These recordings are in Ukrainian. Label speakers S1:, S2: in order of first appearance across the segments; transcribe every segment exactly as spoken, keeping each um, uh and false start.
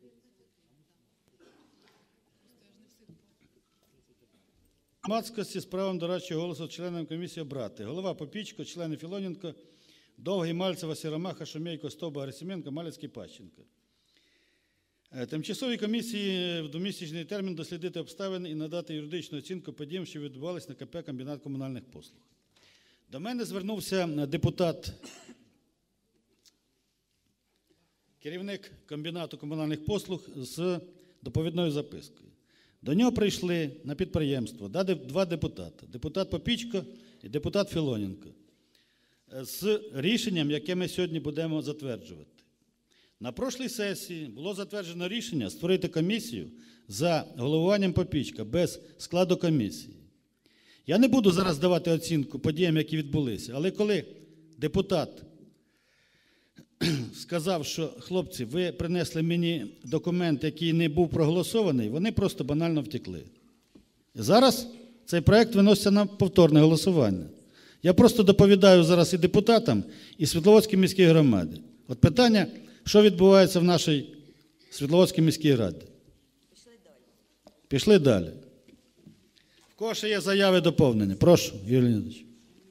S1: Громадськості з правом дорадчого голосу членам комісії обрати: голова Попічко, члени Філоненко, Довгий, Мальцева, Сіромаха, Шумейко, Стовба, Герасименко, Малецький, Пащенко. Тимчасовій комісії в двомісячний термін дослідити обставини і надати юридичну оцінку подіям, що відбувалися на КП «Комбінат комунальних послуг». До мене звернувся депутат, керівник комбінату комунальних послуг з доповідною запискою. До нього прийшли на підприємство два депутати – депутат Попічко і депутат Філоненко з рішенням, яке ми сьогодні будемо затверджувати. На прошлій сесії було затверджено рішення створити комісію за головуванням Попічка без складу комісії. Я не буду зараз давати оцінку подіям, які відбулися, але коли депутат сказав, що хлопці, ви принесли мені документ, який не був проголосований, вони просто банально втекли. І зараз цей проект виноситься на повторне голосування. Я просто доповідаю зараз і депутатам, і Світловодській міській громаді. От питання, що відбувається в нашій Світловодській міській раді. Пішли далі. Пішли далі. В кого ще є заяви доповнення? Прошу, Юрій Леонідович.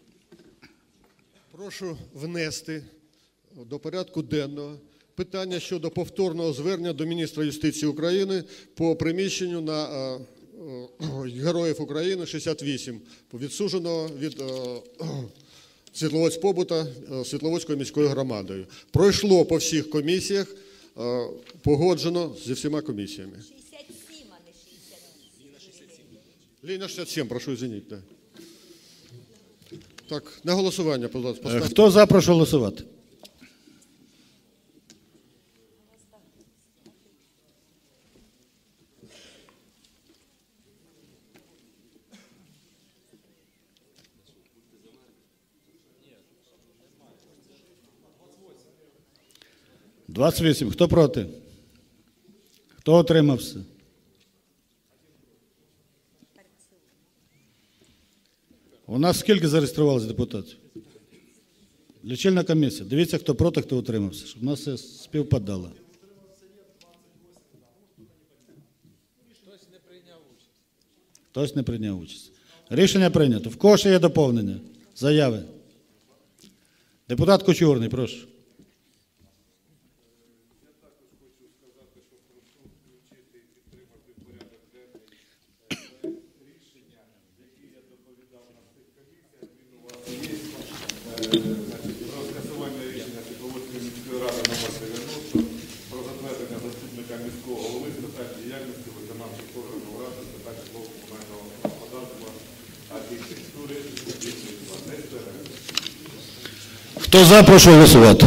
S2: Прошу внести до порядку денного питання щодо повторного звернення до міністра юстиції України по приміщенню на е, е, Героїв України шістдесят вісім, відсудженого від е, Світловодськпобута е, Світловодською міською громадою. Пройшло по всіх комісіях, е, погоджено зі всіма комісіями.
S3: шістдесят сім, а не шістдесят сім.
S2: Ліна шістдесят сім, прошу извинити. Да. Так, на голосування, будь ласка, поставте.
S1: Хто за, прошу голосувати. двадцять вісім. Хто проти? Хто утримався? У нас скільки зареєструвалося депутатів? Лічильна комісія. Дивіться, хто проти, хто утримався, щоб у нас все співпадало. Хтось не прийняв участь. Хтось не прийняв участь. Рішення прийнято. В кого ще є доповнення? Заяви. Депутат Кучугурний, прошу.
S4: Про скасування рішення Світловодської міської ради номер дев'яносто про затвердження заступника міського голови з питань діяльності виконавчих органів ради з питань житлово-комунального господарства, архітектури, будівництва.
S1: Хто за, прошу голосувати.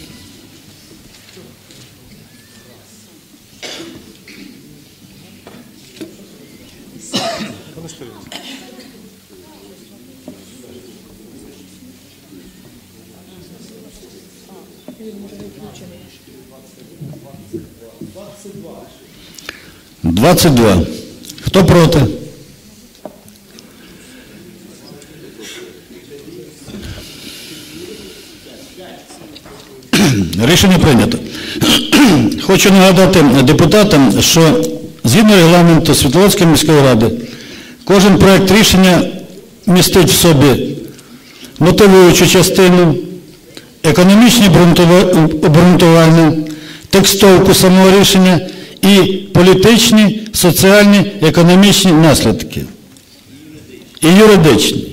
S1: двадцять два. Хто проти? Рішення прийнято. Хочу нагадати депутатам, що згідно регламенту Світловодської міської ради кожен проект рішення містить в собі мотивуючу частину, економічні обґрунтування, текстовку самого рішення і політичні, соціальні, економічні наслідки. І юридичні.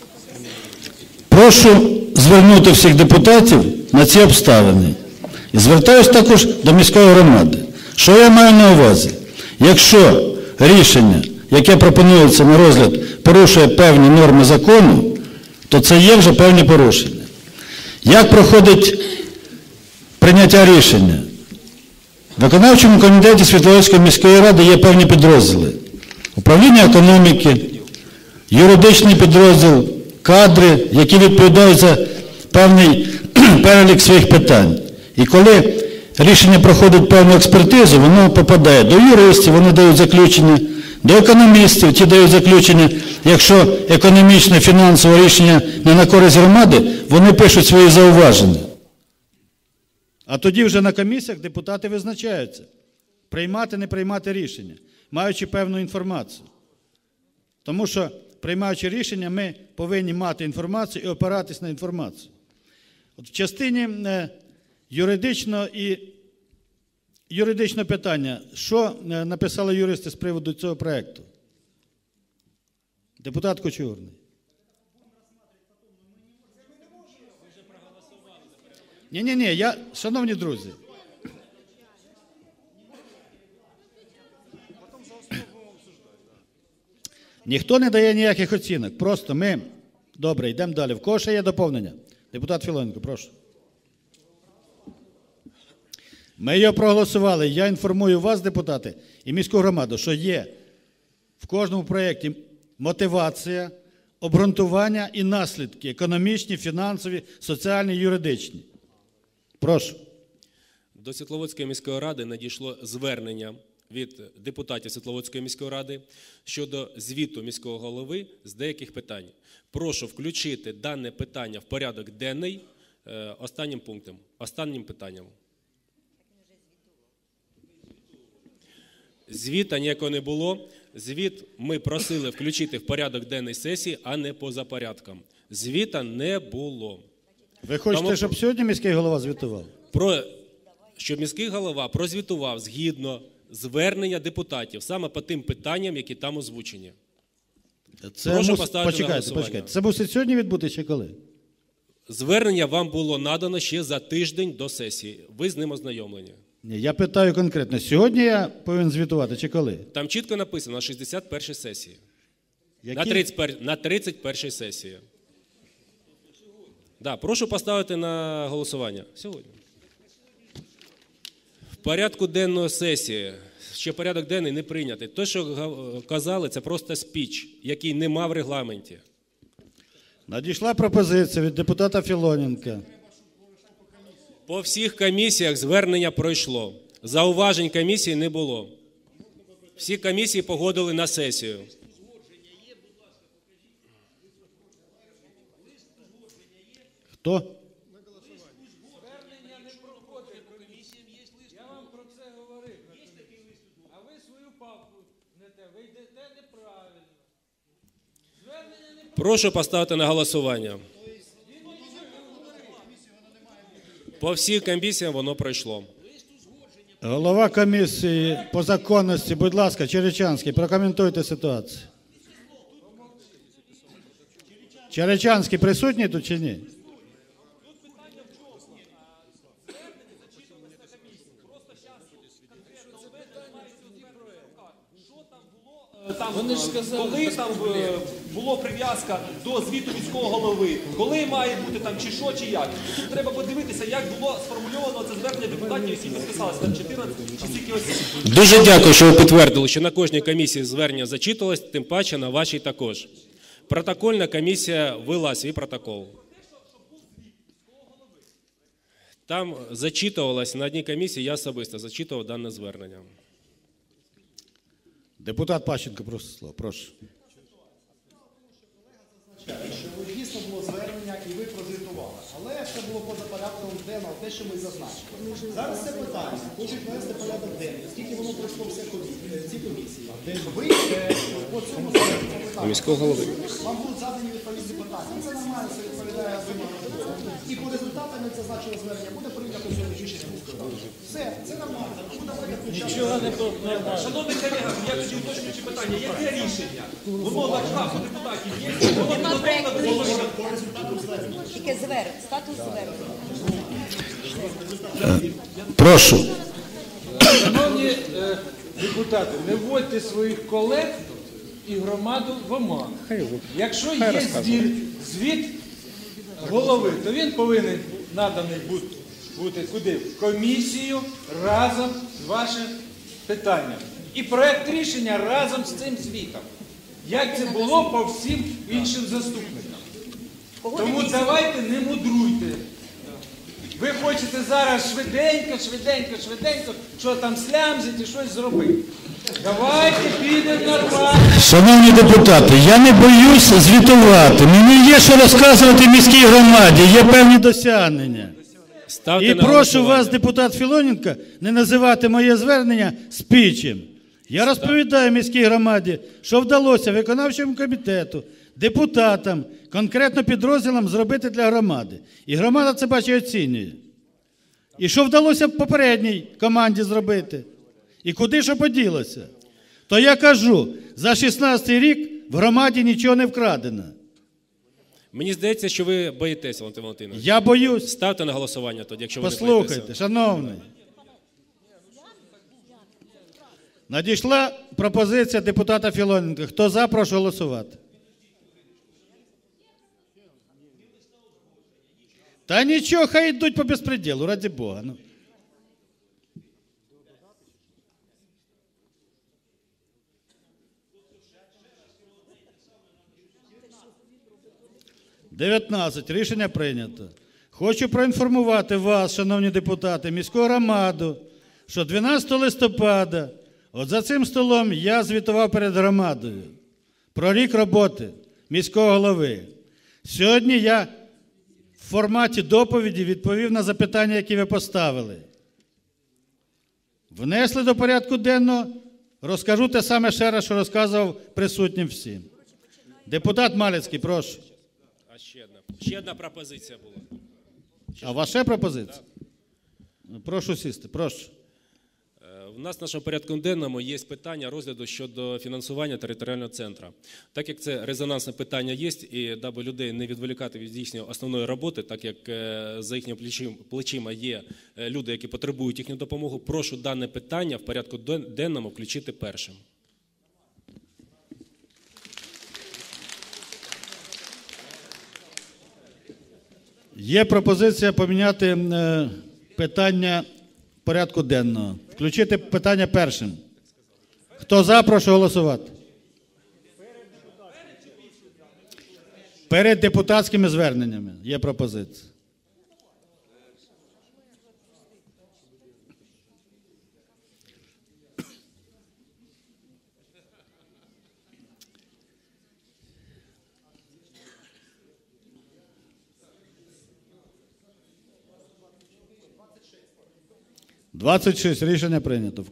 S1: Прошу звернути всіх депутатів на ці обставини. І звертаюсь також до міської громади. Що я маю на увазі? Якщо рішення, яке пропонується на розгляд, порушує певні норми закону, то це є вже певні порушення. Як проходить прийняття рішення? В виконавчому комітеті Світловодської міської ради є певні підрозділи. Управління економіки, юридичний підрозділ, кадри, які відповідають за певний перелік своїх питань. І коли рішення проходить певну експертизу, воно попадає до юристів, вони дають заключення, до економістів, ті дають заключення. Якщо економічне, фінансове рішення не на користь громади, вони пишуть свої зауваження. А тоді вже на комісіях депутати визначаються, приймати, не приймати рішення, маючи певну інформацію. Тому що, приймаючи рішення, ми повинні мати інформацію і опиратись на інформацію. От в частині е, юридичного і юридичного питання, що е, написали юристи з приводу цього проєкту? Депутат Кочугурний. Ні-ні-ні, я, шановні друзі. Ніхто не дає ніяких оцінок. Просто ми, добре, йдемо далі. В кого ще є доповнення? Депутат Філоненко, прошу. Ми його проголосували. Я інформую вас, депутати, і міську громаду, що є в кожному проєкті мотивація, обґрунтування і наслідки економічні, фінансові, соціальні, юридичні. Прошу.
S5: До Світловодської міської ради надійшло звернення від депутатів Світловодської міської ради щодо звіту міського голови з деяких питань. Прошу включити дане питання в порядок денний останнім пунктом, останнім питанням. Звіта ніякого не було. Звіт ми просили включити в порядок денний сесії, а не поза порядком. Звіта не було.
S1: Ви хочете, Тому, щоб сьогодні міський голова звітував?
S5: Про, щоб міський голова прозвітував згідно звернення депутатів, саме по тим питанням, які там озвучені.
S1: Це
S5: Прошу
S1: мус...
S5: поставити
S1: почекайте,
S5: на голосування.
S1: почекайте. Це мусить сьогодні відбутися чи коли?
S5: Звернення вам було надано ще за тиждень до сесії. Ви з ним ознайомлені.
S1: Ні, я питаю конкретно, сьогодні я повинен звітувати чи коли?
S5: Там чітко написано на шістдесят першій сесії.
S1: Які?
S5: На, тридцять першій, на тридцять першій сесії. Да, прошу поставити на голосування. Сьогодні. В порядку денної сесії, ще порядок денний не прийнятий. Те, що казали, це просто спіч, який нема в регламенті.
S1: Надійшла пропозиція від депутата Філоненка.
S5: По всіх комісіях звернення пройшло. Зауважень комісії не було. Всі комісії погодили на сесію.
S1: Хто?
S6: Звернення не проходить по комісіям, є лист. Я вам про це говорив. А ви свою папку не те, ви йдете неправильно. Звернення не проходить.
S5: Прошу поставити на голосування. По всіх комісіям воно пройшло.
S1: Голова комісії по законності, будь ласка, Черечанський, прокоментуйте ситуацію. Черечанський присутній тут чи ні?
S7: Там, Вони ж сказали, коли там е, було прив'язка до звіту міського голови, коли має бути там чи що, чи як. Тут треба подивитися, як було сформульовано це звернення депутатів, які підписалися, там чотирнадцять чи стільки осіб.
S5: Дуже дякую, що ви підтвердили, що на кожній комісії звернення зачитувалось, тим паче на вашій також. Протокольна комісія вела свій протокол. Там зачитувалось на одній комісії, я особисто зачитував дане звернення.
S1: Депутат Пащенко, просить слово, прошу.
S8: Що ви дійсно було звернення і ви прозвітували. Але це було поза порядком денного, те, що ми зазначили. Зараз це питання, хочуть ввести порядок денний, скільки воно пройшло все ці комісії. Ви е, по цьому питанню,
S5: Міського голови.
S8: вам будуть задані відповідні питання. Це нормально, це відповідає закону. І по результатам зазначили звернення буде прийнято сьогодні рішення. Все, це нормально.
S7: Нічого не нормально. Шановний колега, я тоді уточнюючи питання, яке рішення? Воно на шляху депутатів є? Воно
S3: Нема проєкту
S7: підготовлено
S3: рішення. Тільки звернення, статус звернення.
S1: Прошу.
S6: Шановні е, депутати, не вводьте своїх колег і громаду в оману. Якщо є звіт, звіт голови, то він повинен наданий бути, бути куди? В комісію разом з вашим питанням. І проект рішення разом з цим звітом. Як це було по всім іншим заступникам. Тому давайте не мудруйте. Ви хочете зараз швиденько, швиденько, швиденько, що там слямзити, щось зробити. Давайте підемо нормально.
S1: Шановні депутати, я не боюсь звітувати. Мені є що розказувати міській громаді, є певні досягнення.
S5: Ставте
S1: І
S5: на
S1: прошу
S5: голосування.
S1: вас, депутат Філоненко, не називати моє звернення спічем. Я розповідаю міській громаді, що вдалося виконавчому комітету, депутатам, конкретно підрозділам зробити для громади. І громада це бачить і оцінює. І що вдалося в попередній команді зробити. І куди що поділося. То я кажу, за шістнадцятий рік в громаді нічого не вкрадено.
S5: Мені здається, що ви боїтеся, Валентин Валентинович.
S1: Я боюсь.
S5: Ставте на голосування тоді, якщо ви не
S1: Послухайте,
S5: боїтеся.
S1: шановний. Надійшла пропозиція депутата Філоненка. Хто за, прошу голосувати. Та нічого, хай йдуть по безпреділу, раді Бога. Ну. дев'ятнадцять. Рішення прийнято. Хочу проінформувати вас, шановні депутати, міську громаду, що дванадцятого листопада от за цим столом я звітував перед громадою про рік роботи міського голови. Сьогодні я в форматі доповіді відповів на запитання, які ви поставили. Внесли до порядку денного, розкажу те саме ще раз, що розказував присутнім всім. Депутат Малецький, прошу.
S5: А ще одна, ще одна пропозиція була.
S1: А ваша пропозиція? Прошу сісти, прошу.
S5: У нас в нашому порядку денному є питання розгляду щодо фінансування територіального центру. Так як це резонансне питання є, і даби людей не відволікати від здійснення основної роботи, так як за їхніми плечима є люди, які потребують їхню допомогу, прошу дане питання в порядку денному включити першим.
S1: Є пропозиція поміняти е, питання порядку денного. Включити питання першим. Хто за, прошу голосувати. Перед депутатськими зверненнями є пропозиція. двадцять шість. Рішення прийнято.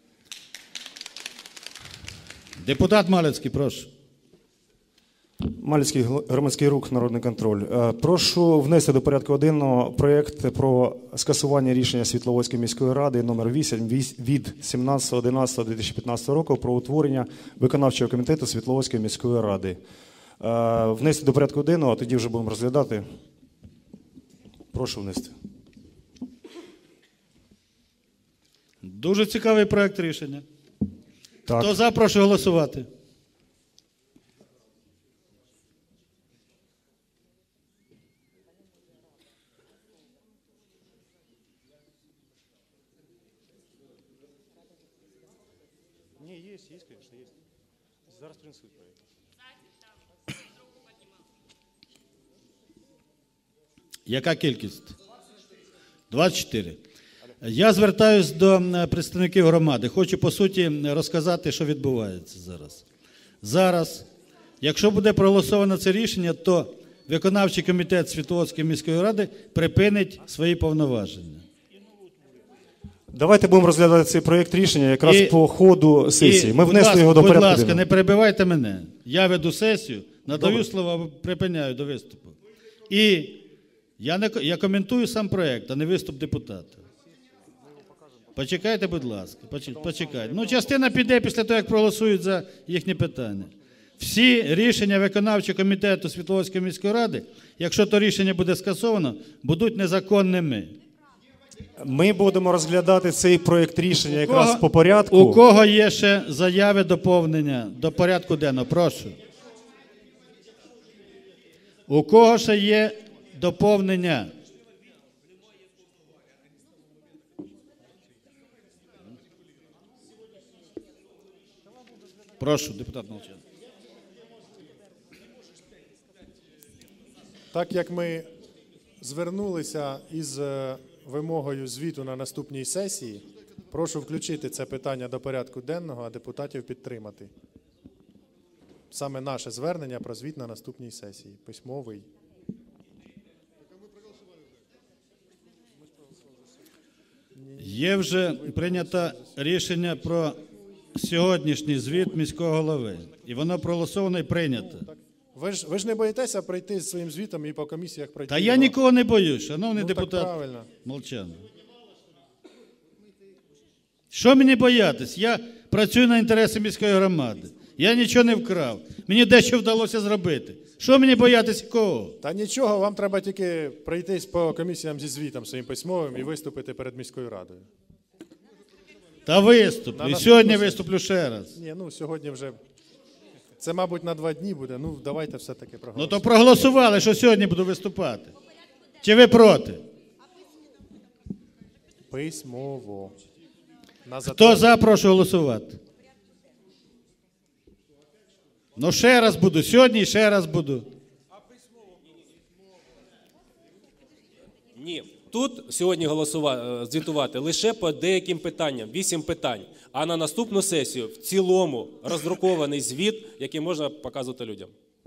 S1: Депутат Малецький, прошу.
S9: Малецький громадський рух «Народний контроль». Прошу внести до порядку денного проєкт про скасування рішення Світловодської міської ради номер вісім від сімнадцятого одинадцятого дві тисячі п'ятнадцятого року про утворення виконавчого комітету Світловодської міської ради. Внести до порядку денного, а тоді вже будемо розглядати. Прошу внести.
S1: Дуже цікавий проект рішення.
S9: Так.
S1: Хто за, прошу голосувати.
S9: Ні, є, є, звісно, є. Зараз принесуть проєкт.
S1: Яка кількість? двадцять чотири. Я звертаюсь до представників громади. Хочу, по суті, розказати, що відбувається зараз. Зараз, якщо буде проголосовано це рішення, то виконавчий комітет Світловодської міської ради припинить свої повноваження.
S9: Давайте будемо розглядати цей проєкт рішення якраз
S1: І,
S9: по ходу сесії.
S1: і,
S9: Ми внесли
S1: ласка,
S9: його до порядку
S1: Будь ласка,
S9: денного.
S1: не перебивайте мене. Я веду сесію, надаю
S9: Добре.
S1: слово, припиняю до виступу. І я, не, я коментую сам проєкт, а не виступ депутата. Почекайте, будь ласка, почекайте. Ну, частина піде після того, як проголосують за їхні питання. Всі рішення виконавчого комітету Світловодської міської ради, якщо то рішення буде скасовано, будуть незаконними.
S9: Ми будемо розглядати цей проєкт рішення якраз
S1: кого,
S9: по порядку.
S1: У кого є ще заяви доповнення до порядку денного? Прошу. У кого ще є доповнення? Прошу, депутат Молчан.
S10: Так як ми звернулися із вимогою звіту на наступній сесії, прошу включити це питання до порядку денного, а депутатів підтримати. Саме наше звернення про звіт на наступній сесії, письмовий.
S1: Є вже прийнято рішення про сьогоднішній звіт міського голови. І воно проголосовано і прийнято.
S10: Ви ж, ви ж не боїтеся прийти з своїм звітом і по комісіях пройти?
S1: Та я нікого не боюсь, шановний
S10: Ну, так
S1: депутат
S10: правильно.
S1: Молчан. Що мені боятись? Я працюю на інтереси міської громади. Я нічого не вкрав. Мені дещо вдалося зробити. Що мені боятись кого?
S10: Та нічого, вам треба тільки пройтись по комісіям зі звітом своїм письмовим і виступити перед міською радою.
S1: Та виступлю.
S10: На
S1: І
S10: наступну
S1: сьогодні
S10: сесію.
S1: виступлю ще раз.
S10: Ні, ну сьогодні вже, це мабуть на два дні буде, ну давайте все-таки
S1: Ну
S10: проголосуємо.
S1: то проголосували, що сьогодні буду виступати. Чи ви проти?
S10: Письмово. На
S1: Хто за, прошу голосувати. Ну ще раз буду, сьогодні і ще раз буду.
S5: Ні. Тут сьогодні голосувати, звітувати лише по деяким питанням, вісім питань. А на наступну сесію в цілому роздрукований звіт, який можна показувати людям.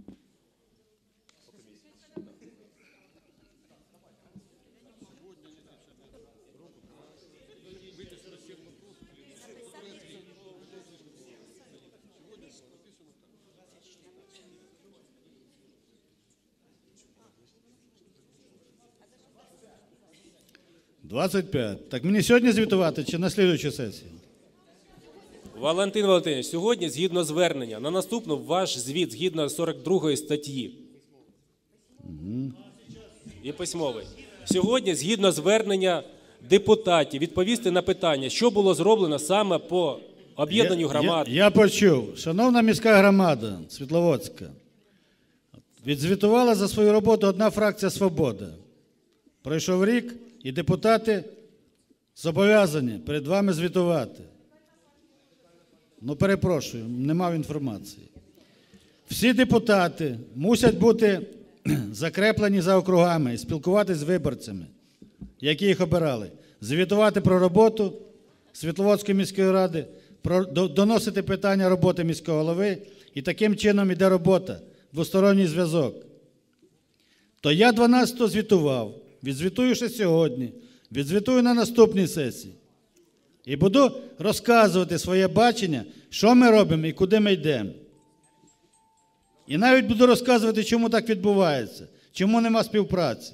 S1: двадцять п'ять. Так мені сьогодні звітувати чи на слідуючій сесії?
S5: Валентин Валентинович, сьогодні, згідно звернення, на наступну ваш звіт, згідно сорок другої статті.
S1: Угу.
S5: І письмовий. Сьогодні, згідно звернення депутатів, відповісти на питання, що було зроблено саме по об'єднанню громад.
S1: Я, я, я почув. Шановна міська громада Світловодська, відзвітувала за свою роботу одна фракція «Свобода». Пройшов рік, і депутати зобов'язані перед вами звітувати. Ну, перепрошую, не мав інформації. Всі депутати мусять бути закреплені за округами і спілкуватися з виборцями, які їх обирали. Звітувати про роботу Світловодської міської ради, про, доносити питання роботи міського голови, і таким чином іде робота, двосторонній зв'язок. То я дванадцятого звітував, відзвітую ще сьогодні, відзвітую на наступній сесії. І буду розказувати своє бачення, що ми робимо і куди ми йдемо. І навіть буду розказувати, чому так відбувається, чому нема співпраці.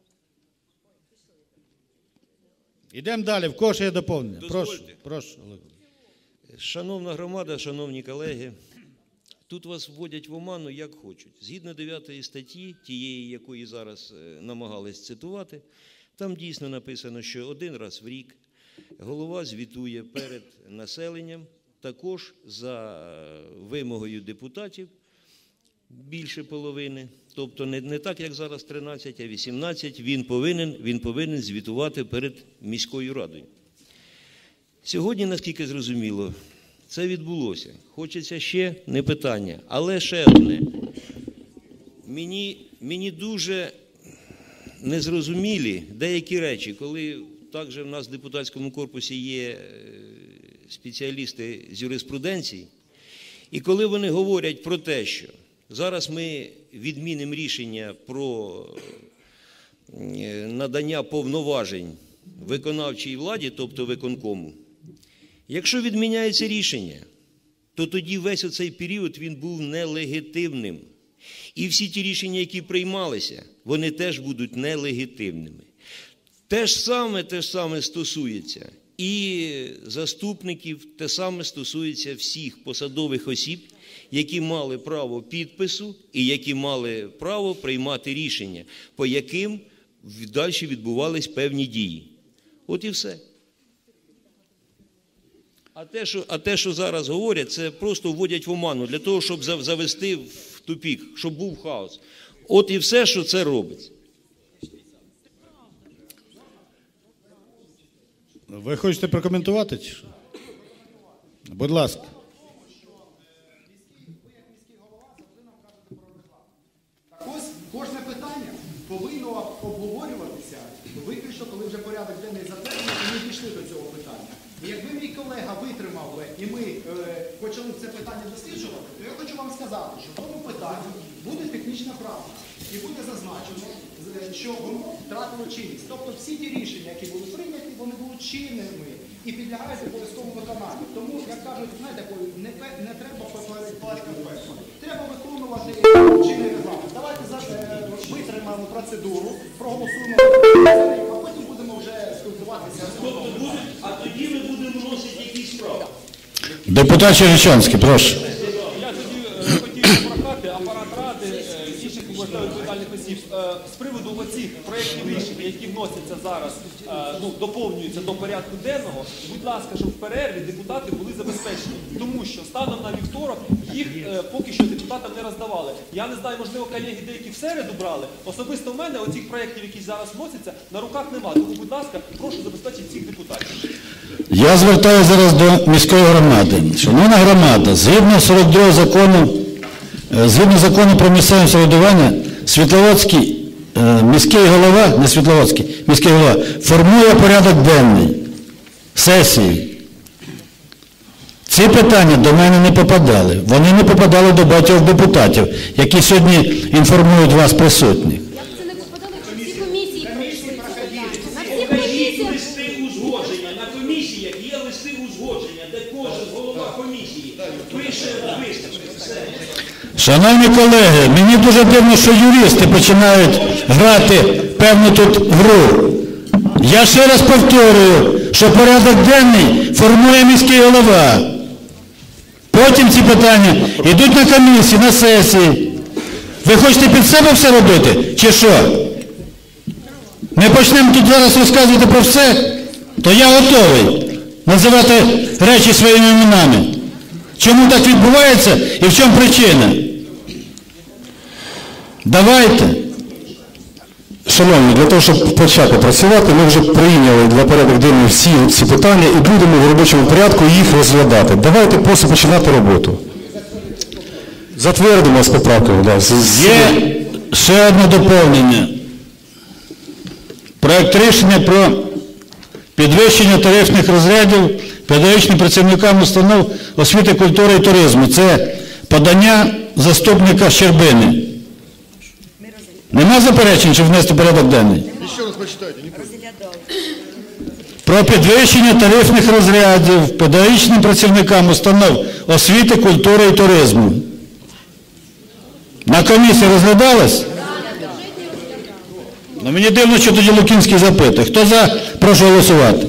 S1: Йдемо далі, в кого ще є доповнення. Прошу, прошу, Олег.
S11: Шановна громада, шановні колеги, тут вас вводять в оману, як хочуть. Згідно дев'ятої статті, тієї, якої зараз намагались цитувати, там дійсно написано, що один раз в рік голова звітує перед населенням, також за вимогою депутатів, більше половини, тобто не, не так, як зараз тринадцять, а вісімнадцять, він повинен, він повинен звітувати перед міською радою. Сьогодні, наскільки зрозуміло, це відбулося. Хочеться ще не питання, але ще одне. Мені, мені дуже незрозумілі деякі речі, коли також в нас в депутатському корпусі є спеціалісти з юриспруденції, і коли вони говорять про те, що зараз ми відмінимо рішення про надання повноважень виконавчій владі, тобто виконкому, якщо відміняється рішення, то тоді весь оцей період він був нелегітимним. І всі ті рішення, які приймалися, вони теж будуть нелегітимними. Те ж саме, те ж саме стосується і заступників, те саме стосується всіх посадових осіб, які мали право підпису і які мали право приймати рішення, по яким далі відбувались певні дії. От і все. А те, що, а те, що зараз говорять, це просто вводять в оману, для того, щоб завести в тупік, щоб був хаос. От і все, що це робиться.
S1: Ви хочете прокоментувати чи що? Будь ласка.
S8: Так ось кожне питання повинно обговорюватися виключно, коли вже порядок денний затверджений, і ми дійшли до цього питання. І якби мій колега витримав би, і ми е, почали це питання досліджувати, то я хочу вам сказати, що в тому питанні буде технічна правка. І буде зазначено, що воно втратило чинність. Тобто всі ті рішення, які були прийняті, вони були чинними. і підлягають обов'язковому виконанню. Тому, як кажуть, знаєте, не, не треба попередбачка перша. Треба виконувати чинний регламент. Давайте зараз витримаємо процедуру, проголосуємо, а потім будемо вже спілкуватися.
S11: Тобто будуть, а тоді ми будемо вносити якісь справи.
S1: Депутат Черничанський, прошу.
S7: Я тоді е, хотів прохати апарат ради, е, інших обласних відповідальних осіб е, з приводу оцих проєктів рішень, які вносяться зараз, е, ну, доповнюються до порядку денного, будь ласка, щоб в перерві депутати були забезпечені. Тому що станом на вівторок їх е, поки що депутатам не роздавали. Я не знаю, можливо, колеги деякі в середу брали. Особисто в мене оцих проєктів, які зараз вносяться, на руках немає. Тому, будь ласка, прошу забезпечити всіх депутатів.
S1: Я звертаюся зараз до міської громади. Шановна громада, згідно сорок другого закону, е, згідно закону про місцеве самоврядування, Світловодський е, міський голова, не Світловодський, міський голова, формує порядок денний сесії. Ці питання до мене не попадали. Вони не попадали до багатьох депутатів, які сьогодні інформують вас присутніх.
S12: Як це не попадало, чи всі комісії пройшли ці питання? На всіх
S11: Покажіть
S12: комісіях
S11: листи узгодження. На комісіях є листи узгодження, де кожен голова комісії пише висновки. Все.
S1: Шановні колеги, мені дуже дивно, що юристи починають грати певну тут гру. Я ще раз повторюю, що порядок денний формує міський голова. Потім ці питання йдуть на комісії, на сесії. Ви хочете під себе все робити, чи що? Ми почнемо тут зараз розказувати про все, то я готовий називати речі своїми іменами. Чому так відбувається і в чому причина? Давайте.
S9: Шановні, для того, щоб почати працювати, ми вже прийняли для порядок денний всі ці питання і будемо в робочому порядку їх розглядати. Давайте просто починати роботу. Затвердимо з поправкою. Да.
S1: Є ще одне доповнення. Проект рішення про підвищення тарифних розрядів педагогічним працівникам установ освіти, культури і туризму. Це подання заступника Щербини. Нема заперечень, щоб внести порядок денний?
S2: Ще раз почитайте. Не...
S1: Про підвищення тарифних розрядів педагогічним працівникам установ освіти, культури і туризму. На комісії розглядалось? Ну, мені дивно, що тоді Лукінський запитує. Хто за? Прошу голосувати.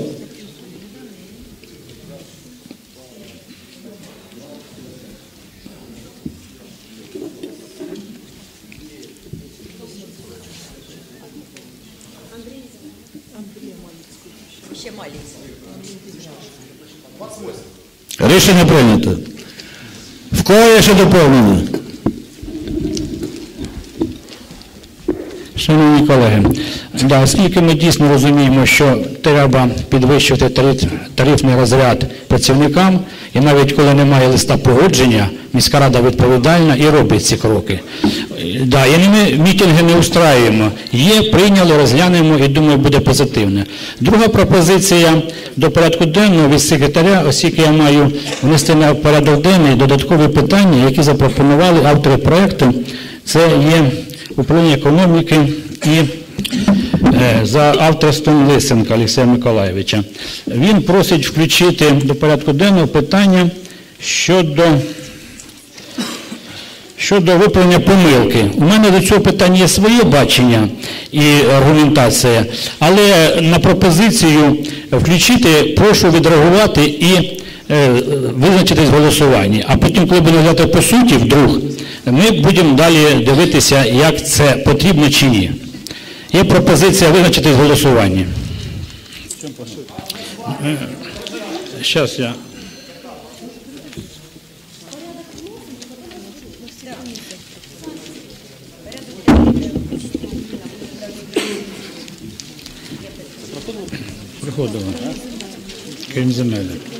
S3: Ще Маліць.
S1: Рішення прийнято. В кого є ще доповнення?
S13: Шановні колеги, да, оскільки ми дійсно розуміємо, що треба підвищувати тариф, тарифний розряд працівникам, і навіть коли немає листа погодження, міська рада відповідальна і робить ці кроки. Да, і ми мітинги не устраюємо. Є, прийняли, розглянемо і думаю, буде позитивно. Друга пропозиція до порядку денного від секретаря, оскільки я маю внести на порядок денний додаткові питання, які запропонували автори проєкту, це є управління економіки і е, за авторством Лисенка Олексія Миколайовича. Він просить включити до порядку денного питання щодо, щодо виправлення помилки. У мене до цього питання є своє бачення і аргументація, але на пропозицію включити прошу відреагувати і е, визначитись в голосуванні. А потім, коли будемо говорити по суті вдруг, ми будемо далі дивитися, як це потрібно чи ні. Є пропозиція визначитись в голосуванні. Зараз я... Приходило. Крім земель.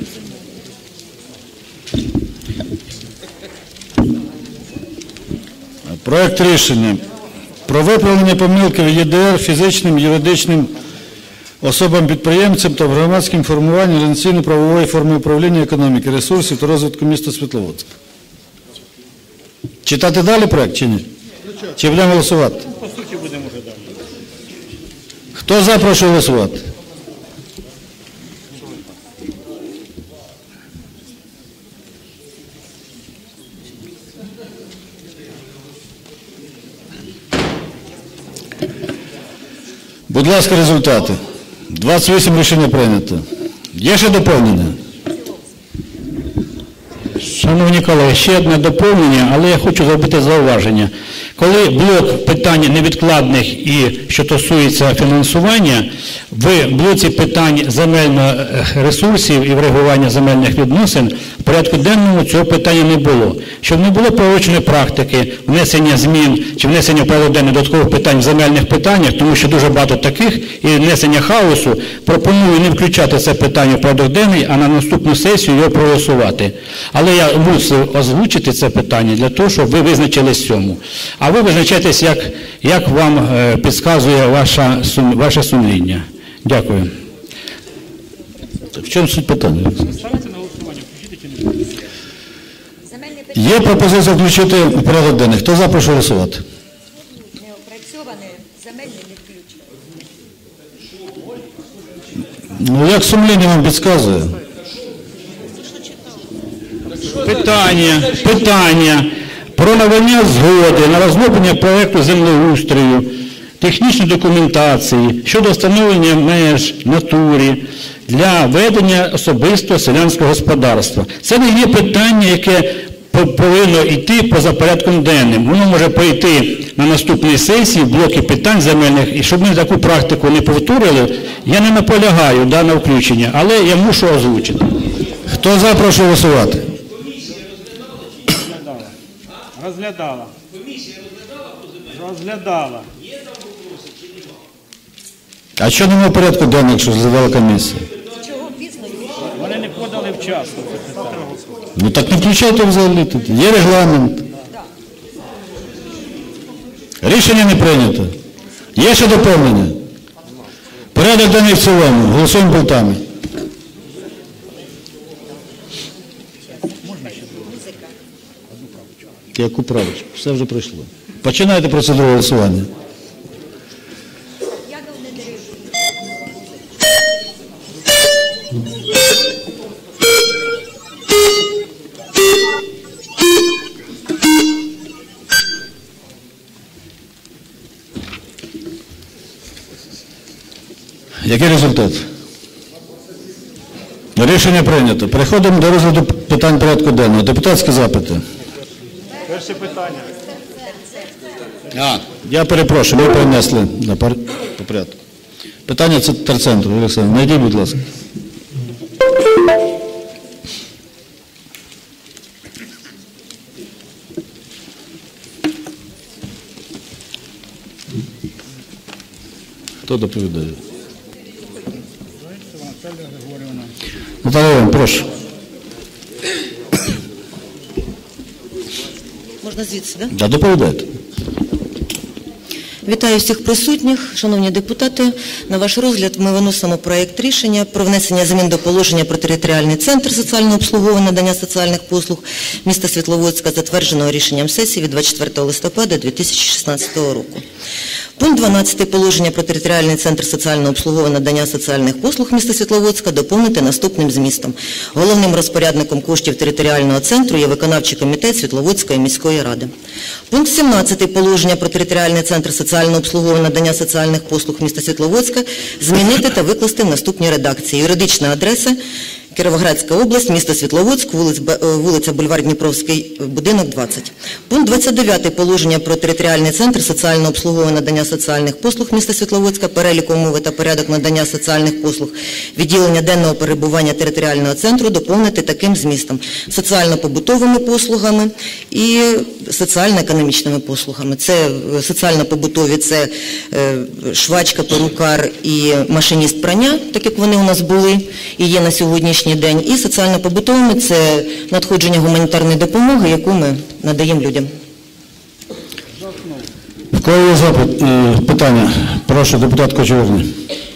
S1: Проект рішення про виправлення помилки в ЄДР фізичним, юридичним особам-підприємцям та в громадському формуванні організаційно-правової форми управління економіки, ресурсів та розвитку міста Світловодська. Читати далі проект чи ні? Чи будемо голосувати?
S13: По суті, будемо вже далі.
S1: Хто за, прошу голосувати. Будь ласка, результати. двадцять вісім рішення прийнято. Є ще доповнення?
S13: Шановні колеги, ще одне доповнення, але я хочу зробити зауваження. Коли блок питань невідкладних і що стосується фінансування, в блоці питань земельних ресурсів і врегулювання земельних відносин в порядку денному цього питання не було. Щоб не було правочної практики, внесення змін чи внесення в порядок денний додаткових питань в земельних питаннях, тому що дуже багато таких, і внесення хаосу, пропоную не включати це питання в порядок денний, а на наступну сесію його проголосувати. Але я мусив озвучити це питання для того, щоб ви визначились цьому. А ви визначаєтесь, як, як вам е, підказує ваша, сум, ваше сумління. Дякую.
S1: В чому суть питання?
S3: Земельне питання
S1: Є пропозиція включити в порядок денний. Хто за, прошу голосувати.
S3: не опрацьоване, земельне не включено.
S1: Ну, як сумління вам підказує?
S13: Питання, питання про надання згоди на розроблення проєкту землеустрою, технічної документації щодо встановлення меж в натурі для ведення особистого селянського господарства. Це не є питання, яке повинно йти поза порядком денним. Воно може пройти на наступній сесії в блоки питань земельних, і щоб ми таку практику не повторили, я не наполягаю дане включення, але я мушу озвучити.
S1: Хто за, прошу голосувати.
S6: Розглядала. Розглядала.
S1: А що немає в порядку денного, якщо розглядала комісія?
S3: Чого пізно?
S6: Вони не подали вчасно це питання.
S1: Ну так не включайте взагалі тут. Є регламент. Рішення не прийнято. Є ще доповнення? Порядок денний в цілому. Голосуємо пультами. Яку правочку? Все вже пройшло. Починайте процедуру голосування. Який результат? Рішення прийнято. Переходимо до розгляду питань порядку денного. Депутатські запити.
S6: Перше питання.
S1: А, я перепрошую, ми перенесли на пор... по порядку. Питання це терцентру. Олександр, знайдіть, будь ласка. Хто доповідає? Наталія Івановна, прошу.
S14: Можна звідси, так?
S1: Да, доповідайте.
S14: Вітаю всіх присутніх, шановні депутати. На ваш розгляд ми виносимо проєкт рішення про внесення змін до положення про територіальний центр соціального обслуговування надання соціальних послуг міста Світловодська, затвердженого рішенням сесії від двадцять четвертого листопада дві тисячі шістнадцятого року. Пункт дванадцятий положення про територіальний центр соціального обслуговування надання соціальних послуг міста Світловодська доповнити наступним змістом. Головним розпорядником коштів територіального центру є виконавчий комітет Світловодської міської ради. Пункт сімнадцятий положення про територіальний центр соціального обслуговування надання соціальних послуг міста Світловодська змінити та викласти в наступній редакції. Юридична адреса Кіровоградська область, місто Світловодськ, вулиця Бульвар Дніпровський, будинок двадцять. Пункт двадцять дев'ятий положення про територіальний центр соціального обслуговування надання соціальних послуг міста Світловодська, перелік умови та порядок надання соціальних послуг, відділення денного перебування територіального центру доповнити таким змістом: соціально-побутовими послугами і соціально-економічними послугами. Це соціально-побутові, це швачка, перукар і машиніст прання, так як вони у нас були і є на сьогоднішній день, і соціально-побутовими – це надходження гуманітарної допомоги, яку ми надаємо людям.
S1: В кого є запит, питання? Прошу, депутат Кочуверний.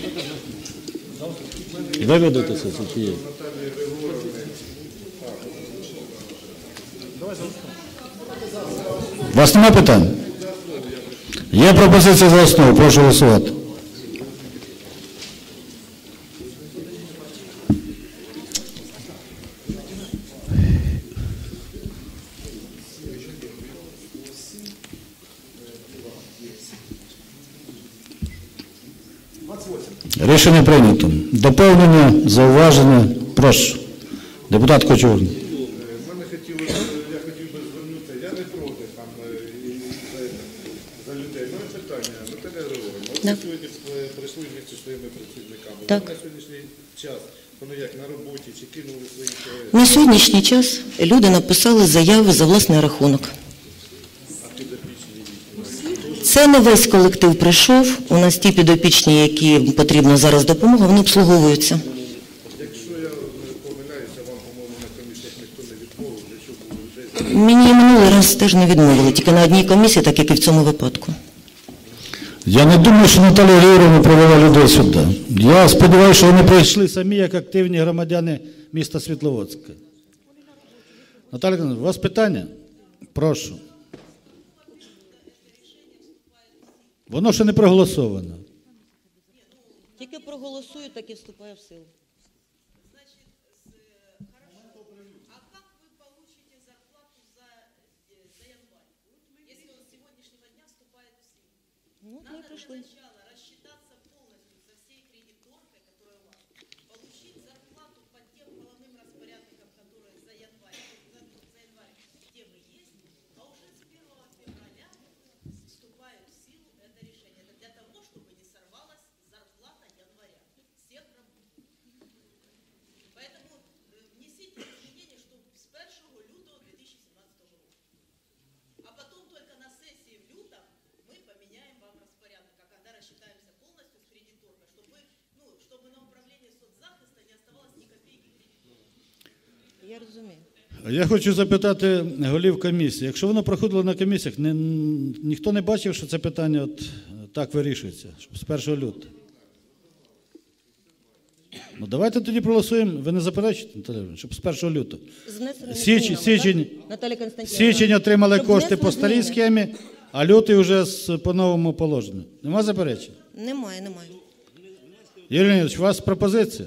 S1: Ви ведете це, це є. У вас немає питань? Є пропозиція за основу, прошу голосувати. Рішення прийнято. Доповнення, зауваження. Прошу. Депутат Кочугін.
S4: Мене хотілося, я хотів би звернутися, я не проти там і за, за людей. Моє питання, Наталя Григорівна, ви
S14: Да.
S4: сьогодні прийшли вместе зі своїми працівниками.
S14: Так.
S4: Ви на сьогоднішній час, вони як на роботі, чи кинули свої колеги?
S14: На сьогоднішній час люди написали заяви за власний рахунок. Це не весь колектив прийшов. У нас ті підопічні, які потрібна зараз допомога, вони обслуговуються.
S4: Якщо я не помиляюся, вам, по-моєму, на комісіях ніхто не відмовив, для чого було людей.
S14: Мені і минулий раз теж не відмовили, тільки на одній комісії, так як і в цьому випадку.
S1: Я не думаю, що Наталія Григорівна привела людей сюди. Я сподіваюся, що вони прийшли самі, як активні громадяни міста Світловодська. Наталія Григорівна, у вас питання? Прошу. Воно ще не проголосовано.
S14: Тільки проголосую, так і вступає в силу. Ну, мы пришли. Я розумію.
S1: Я хочу запитати голів комісії. Якщо воно проходило на комісіях, не, ніхто не бачив, що це питання от так вирішується, щоб з першого лютого. Ну давайте тоді проголосуємо. Ви не заперечуєте, Наталя Григорівна, щоб з першого лютого. Січень, січень, січень отримали кошти по старій схемі, а лютий вже з, по новому положенню. Нема заперечень?
S14: Немає, немає.
S1: Юрій Леонідович, у вас пропозиція?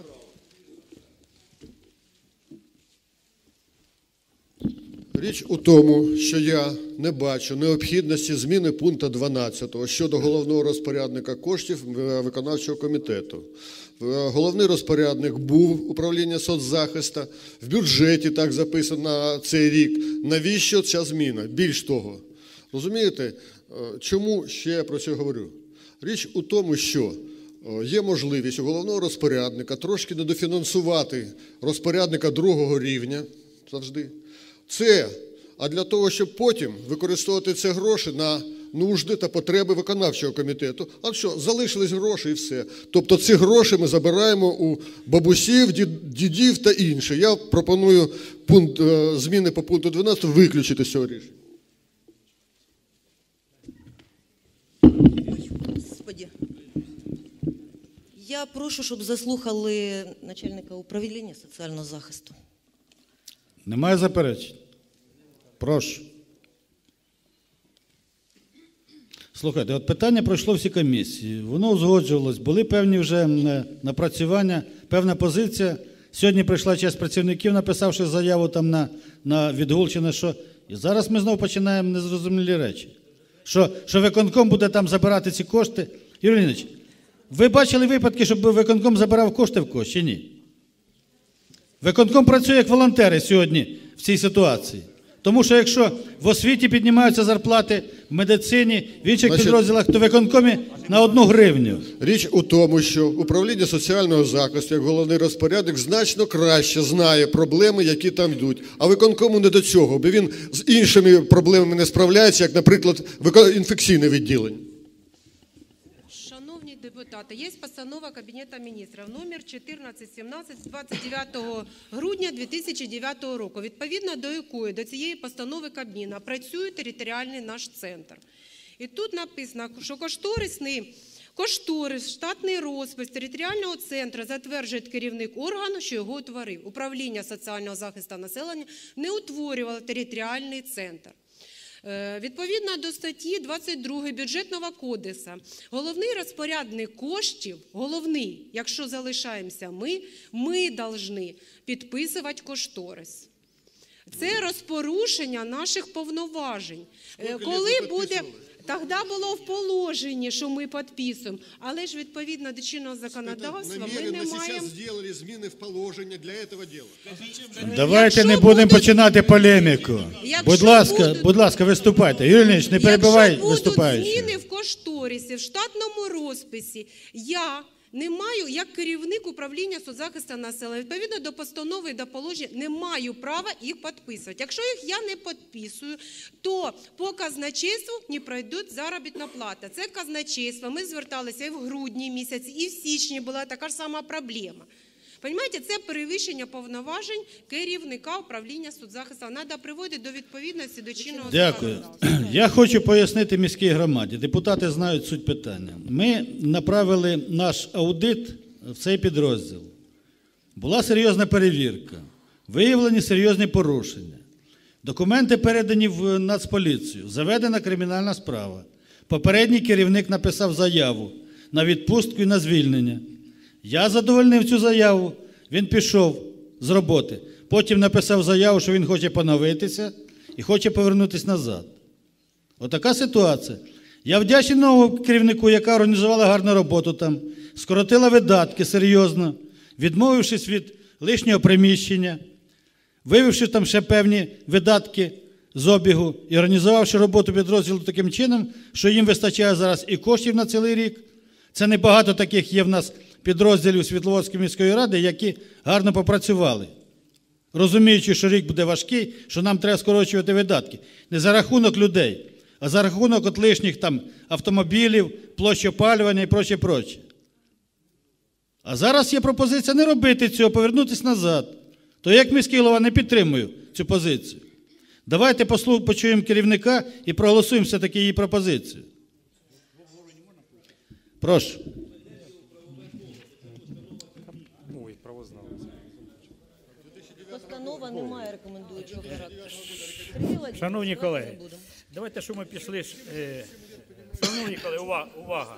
S2: Річ у тому, що я не бачу необхідності зміни пункту дванадцятого щодо головного розпорядника коштів виконавчого комітету. Головний розпорядник був управління соцзахисту, в бюджеті так записано на цей рік. Навіщо ця зміна? Більш того, розумієте, чому ще я про це говорю? Річ у тому, що є можливість у головного розпорядника трошки недофінансувати розпорядника другого рівня, завжди. Це, а для того, щоб потім використовувати ці гроші на нужди та потреби виконавчого комітету. А що, залишились гроші і все. Тобто ці гроші ми забираємо у бабусів, дідів та інше. Я пропоную пункт, зміни по пункту дванадцятому виключити з цього рішення.
S14: Господи. Я прошу, щоб заслухали начальника управління соціального захисту.
S1: Немає заперечень? Прошу. Слухайте, от питання пройшло всі комісії, воно узгоджувалось, були певні вже напрацювання, певна позиція. Сьогодні прийшла частина працівників, написавши заяву там на, на відгул чи на що. І зараз ми знову починаємо незрозумілі речі. Що, що виконком буде там забирати ці кошти. Юрій Леонідович, ви бачили випадки, щоб виконком забирав кошти в когось чи ні? Виконком працює як волонтери сьогодні в цій ситуації. Тому що якщо в освіті піднімаються зарплати, в медицині, в інших
S2: Значить,
S1: підрозділах, то в виконкомі на одну гривню.
S2: Річ у тому, що управління соціального захисту, як головний розпорядник, значно краще знає проблеми, які там йдуть. А виконкому не до цього, бо він з іншими проблемами не справляється, як, наприклад, інфекційне відділення.
S15: Шановні депутати, є постанова Кабінету міністрів номер чотирнадцять сімнадцять з двадцять дев'ятого грудня дві тисячі дев'ятого року, відповідно до якої до цієї постанови Кабміна працює територіальний наш центр. І тут написано, що кошторисний кошторис, штатний розпис територіального центру затверджує керівник органу, що його утворив. Управління соціального захисту населення не утворювало територіальний центр. Відповідно до статті двадцять другої Бюджетного кодексу, головний розпорядник коштів, головний, якщо залишаємося ми, ми повинні підписувати кошторис. Це розпорушення наших повноважень. Коли буде... Тоді було в положенні, що ми підписуємо, але ж відповідно до чинного законодавства ми не
S2: Намеренно
S15: маємо...
S2: сейчас сделали зміни в положення для этого дела.
S1: Давайте не будемо починати полеміку.
S15: Якщо
S1: Будь ласка,
S15: будуть-
S1: будь ласка, виступайте. Юрій Леонідович, не перебивай
S15: Якщо будуть
S1: виступаючого.
S15: зміни в кошторисі, в штатному розписі, я не маю, як керівник управління соцзахисту населення, відповідно до постанови і до положення, не маю права їх підписувати. Якщо їх я не підписую, то по казначейству не пройдуть заробітна плата. Це казначейство. Ми зверталися і в грудні місяці, і в січні була така ж сама проблема. Понимаете, це перевищення повноважень керівника управління соцзахисту. Треба приводити до відповідності до чинного
S1: Дякую.
S15: законодавства.
S1: Я хочу пояснити міській громаді. Депутати знають суть питання. Ми направили наш аудит в цей підрозділ. Була серйозна перевірка, виявлені серйозні порушення. Документи передані в Нацполіцію, заведена кримінальна справа. Попередній керівник написав заяву на відпустку і на звільнення. Я задовольнив цю заяву, він пішов з роботи. Потім написав заяву, що він хоче поновитися і хоче повернутися назад. Отака ситуація. Я вдячний новому керівнику, яка організувала гарну роботу там, скоротила видатки серйозно, відмовившись від лишнього приміщення, вивівши там ще певні видатки з обігу і організувавши роботу підрозділу таким чином, що їм вистачає зараз і коштів на цілий рік. Це небагато таких є в нас підрозділів Світловодської міської ради, які гарно попрацювали, розуміючи, що рік буде важкий, що нам треба скорочувати видатки. Не за рахунок людей, а за рахунок от лишніх там автомобілів, площі опалювання і проче, проче. А зараз є пропозиція не робити цього, повернутися назад. То як міський голова не підтримую цю позицію. Давайте послух, почуємо керівника і проголосуємо все-таки її пропозицію. Прошу.
S14: Постанова не має рекомендуючого характеру.
S16: Шановні колеги, давайте, що ми пішли. ж, е, Шановні колеги, увага, увага.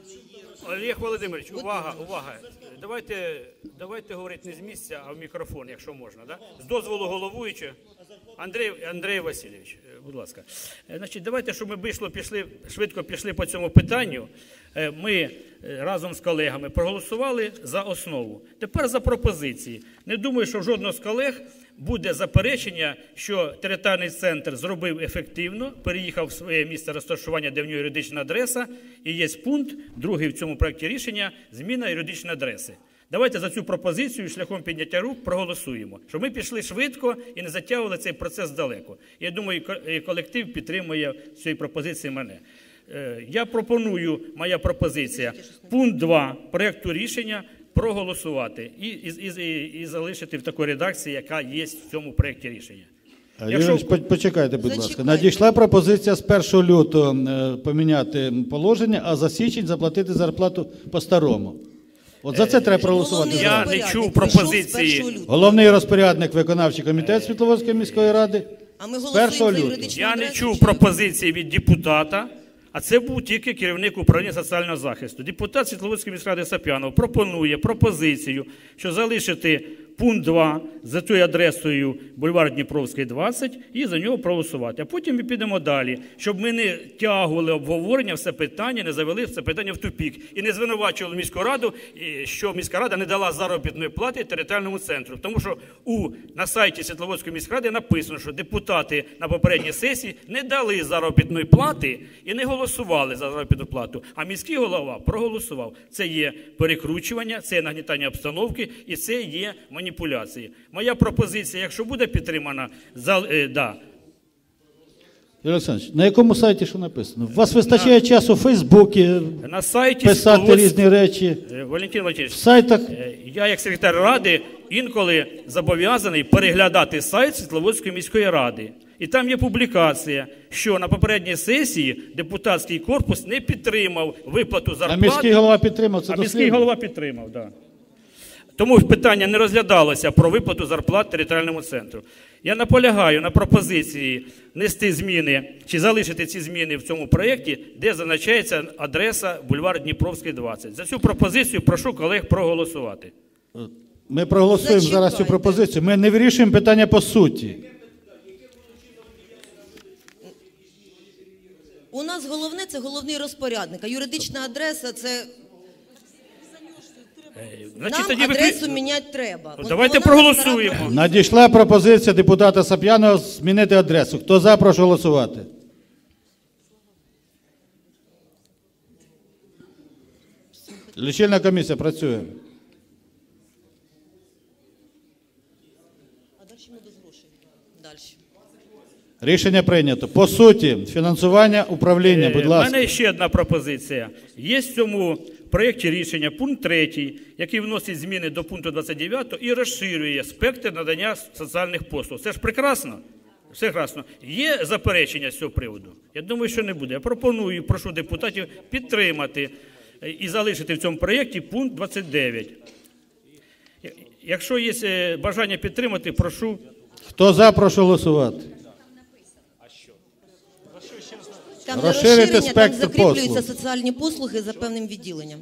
S16: Олег Володимирович, увага, увага. Давайте, давайте говорити не з місця, а в мікрофон, якщо можна. Да? З дозволу головуючого. Андрій, Андрій Васильович, е, будь ласка. Е, Значить, давайте, щоб ми вийшло, пішли, швидко пішли по цьому питанню. Е, Ми е, разом з колегами проголосували за основу. Тепер за пропозиції. Не думаю, що жодного з колег буде заперечення, що територіальний центр зробив ефективно, переїхав в своє місце розташування, де в нього юридична адреса, і є пункт, другий в цьому проєкті рішення, зміна юридичної адреси. Давайте за цю пропозицію шляхом підняття рук проголосуємо, щоб ми пішли швидко і не затягували цей процес далеко. Я думаю, і колектив підтримує цієї пропозиції мене. Я пропоную, моя пропозиція, пункт два проєкту рішення проголосувати і, і, і, і залишити в такій редакції, яка є в цьому проєкті рішення.
S1: Якщо... Юрій, почекайте, будь ласка. Надійшла пропозиція з першого лютого поміняти положення, а за січень заплатити зарплату по-старому. От за це треба проголосувати.
S16: Я не чув пропозиції.
S1: Головний розпорядник виконавчий комітет Світловодської міської ради з першого лютого.
S16: Я не чув пропозиції від депутата, а це був тільки керівник управління соціального захисту. Депутат Світловодської міської ради Сап'янов пропонує пропозицію, що залишити пункт два за тою адресою бульвар Дніпровський, двадцять, і за нього проголосувати. А потім ми підемо далі, щоб ми не тягували обговорення, все питання, не завели все питання в тупік. І не звинувачували міську раду, що міська рада не дала заробітної плати територіальному центру. Тому що у, на сайті Світловодської міської ради написано, що депутати на попередній сесії не дали заробітної плати і не голосували за заробітну плату. А міський голова проголосував. Це є перекручування, це є нагнітання обстановки і це є маніпуляції. Моя пропозиція, якщо буде підтримана, зал, е, да.
S1: Юрій Олександрович, на якому сайті що написано? У вас вистачає на, часу в Фейсбуці
S16: на сайті
S1: писати
S16: Світловодськ...
S1: різні речі?
S16: Валентин Валентинович,
S1: в сайтах...
S16: я як секретар ради інколи зобов'язаний переглядати сайт Світловодської міської ради. І там є публікація, що на попередній сесії депутатський корпус не підтримав виплату зарплати.
S1: А міський голова підтримав це
S16: А
S1: дослівно?
S16: міський голова підтримав, так. Да. Тому питання не розглядалося про виплату зарплат територіальному центру. Я наполягаю на пропозиції внести зміни, чи залишити ці зміни в цьому проєкті, де зазначається адреса бульвар Дніпровський, двадцять. За цю пропозицію прошу колег проголосувати.
S1: Ми проголосуємо Зачекайте. зараз цю пропозицію. Ми не вирішуємо питання по суті.
S14: У нас головне це головний розпорядник, а юридична адреса – це…
S16: Значить,
S14: Нам
S16: тоді ви-
S14: адресу міняти треба. От
S16: Давайте
S14: вона
S16: проголосуємо.
S1: Надійшла пропозиція депутата Сап'янова змінити адресу. Хто за, прошу голосувати. Лічильна комісія працює.
S14: Далі.
S1: Рішення прийнято. По суті, фінансування управління, будь
S16: У
S1: ласка.
S16: мене ще одна пропозиція. Є в цьому проєкті рішення пункт третій, який вносить зміни до пункту двадцять дев'ятого і розширює спектр надання соціальних послуг. Це ж прекрасно. Все прекрасно. Є заперечення з цього приводу? Я думаю, що не буде. Я пропоную, прошу депутатів підтримати і залишити в цьому проєкті пункт двадцять дев'ять. Якщо є бажання підтримати, прошу.
S1: Хто за, прошу голосувати.
S14: Там не
S1: Розширити
S14: розширення, там
S1: спектр
S14: закріплюються
S1: послуг.
S14: соціальні послуги за певним відділенням.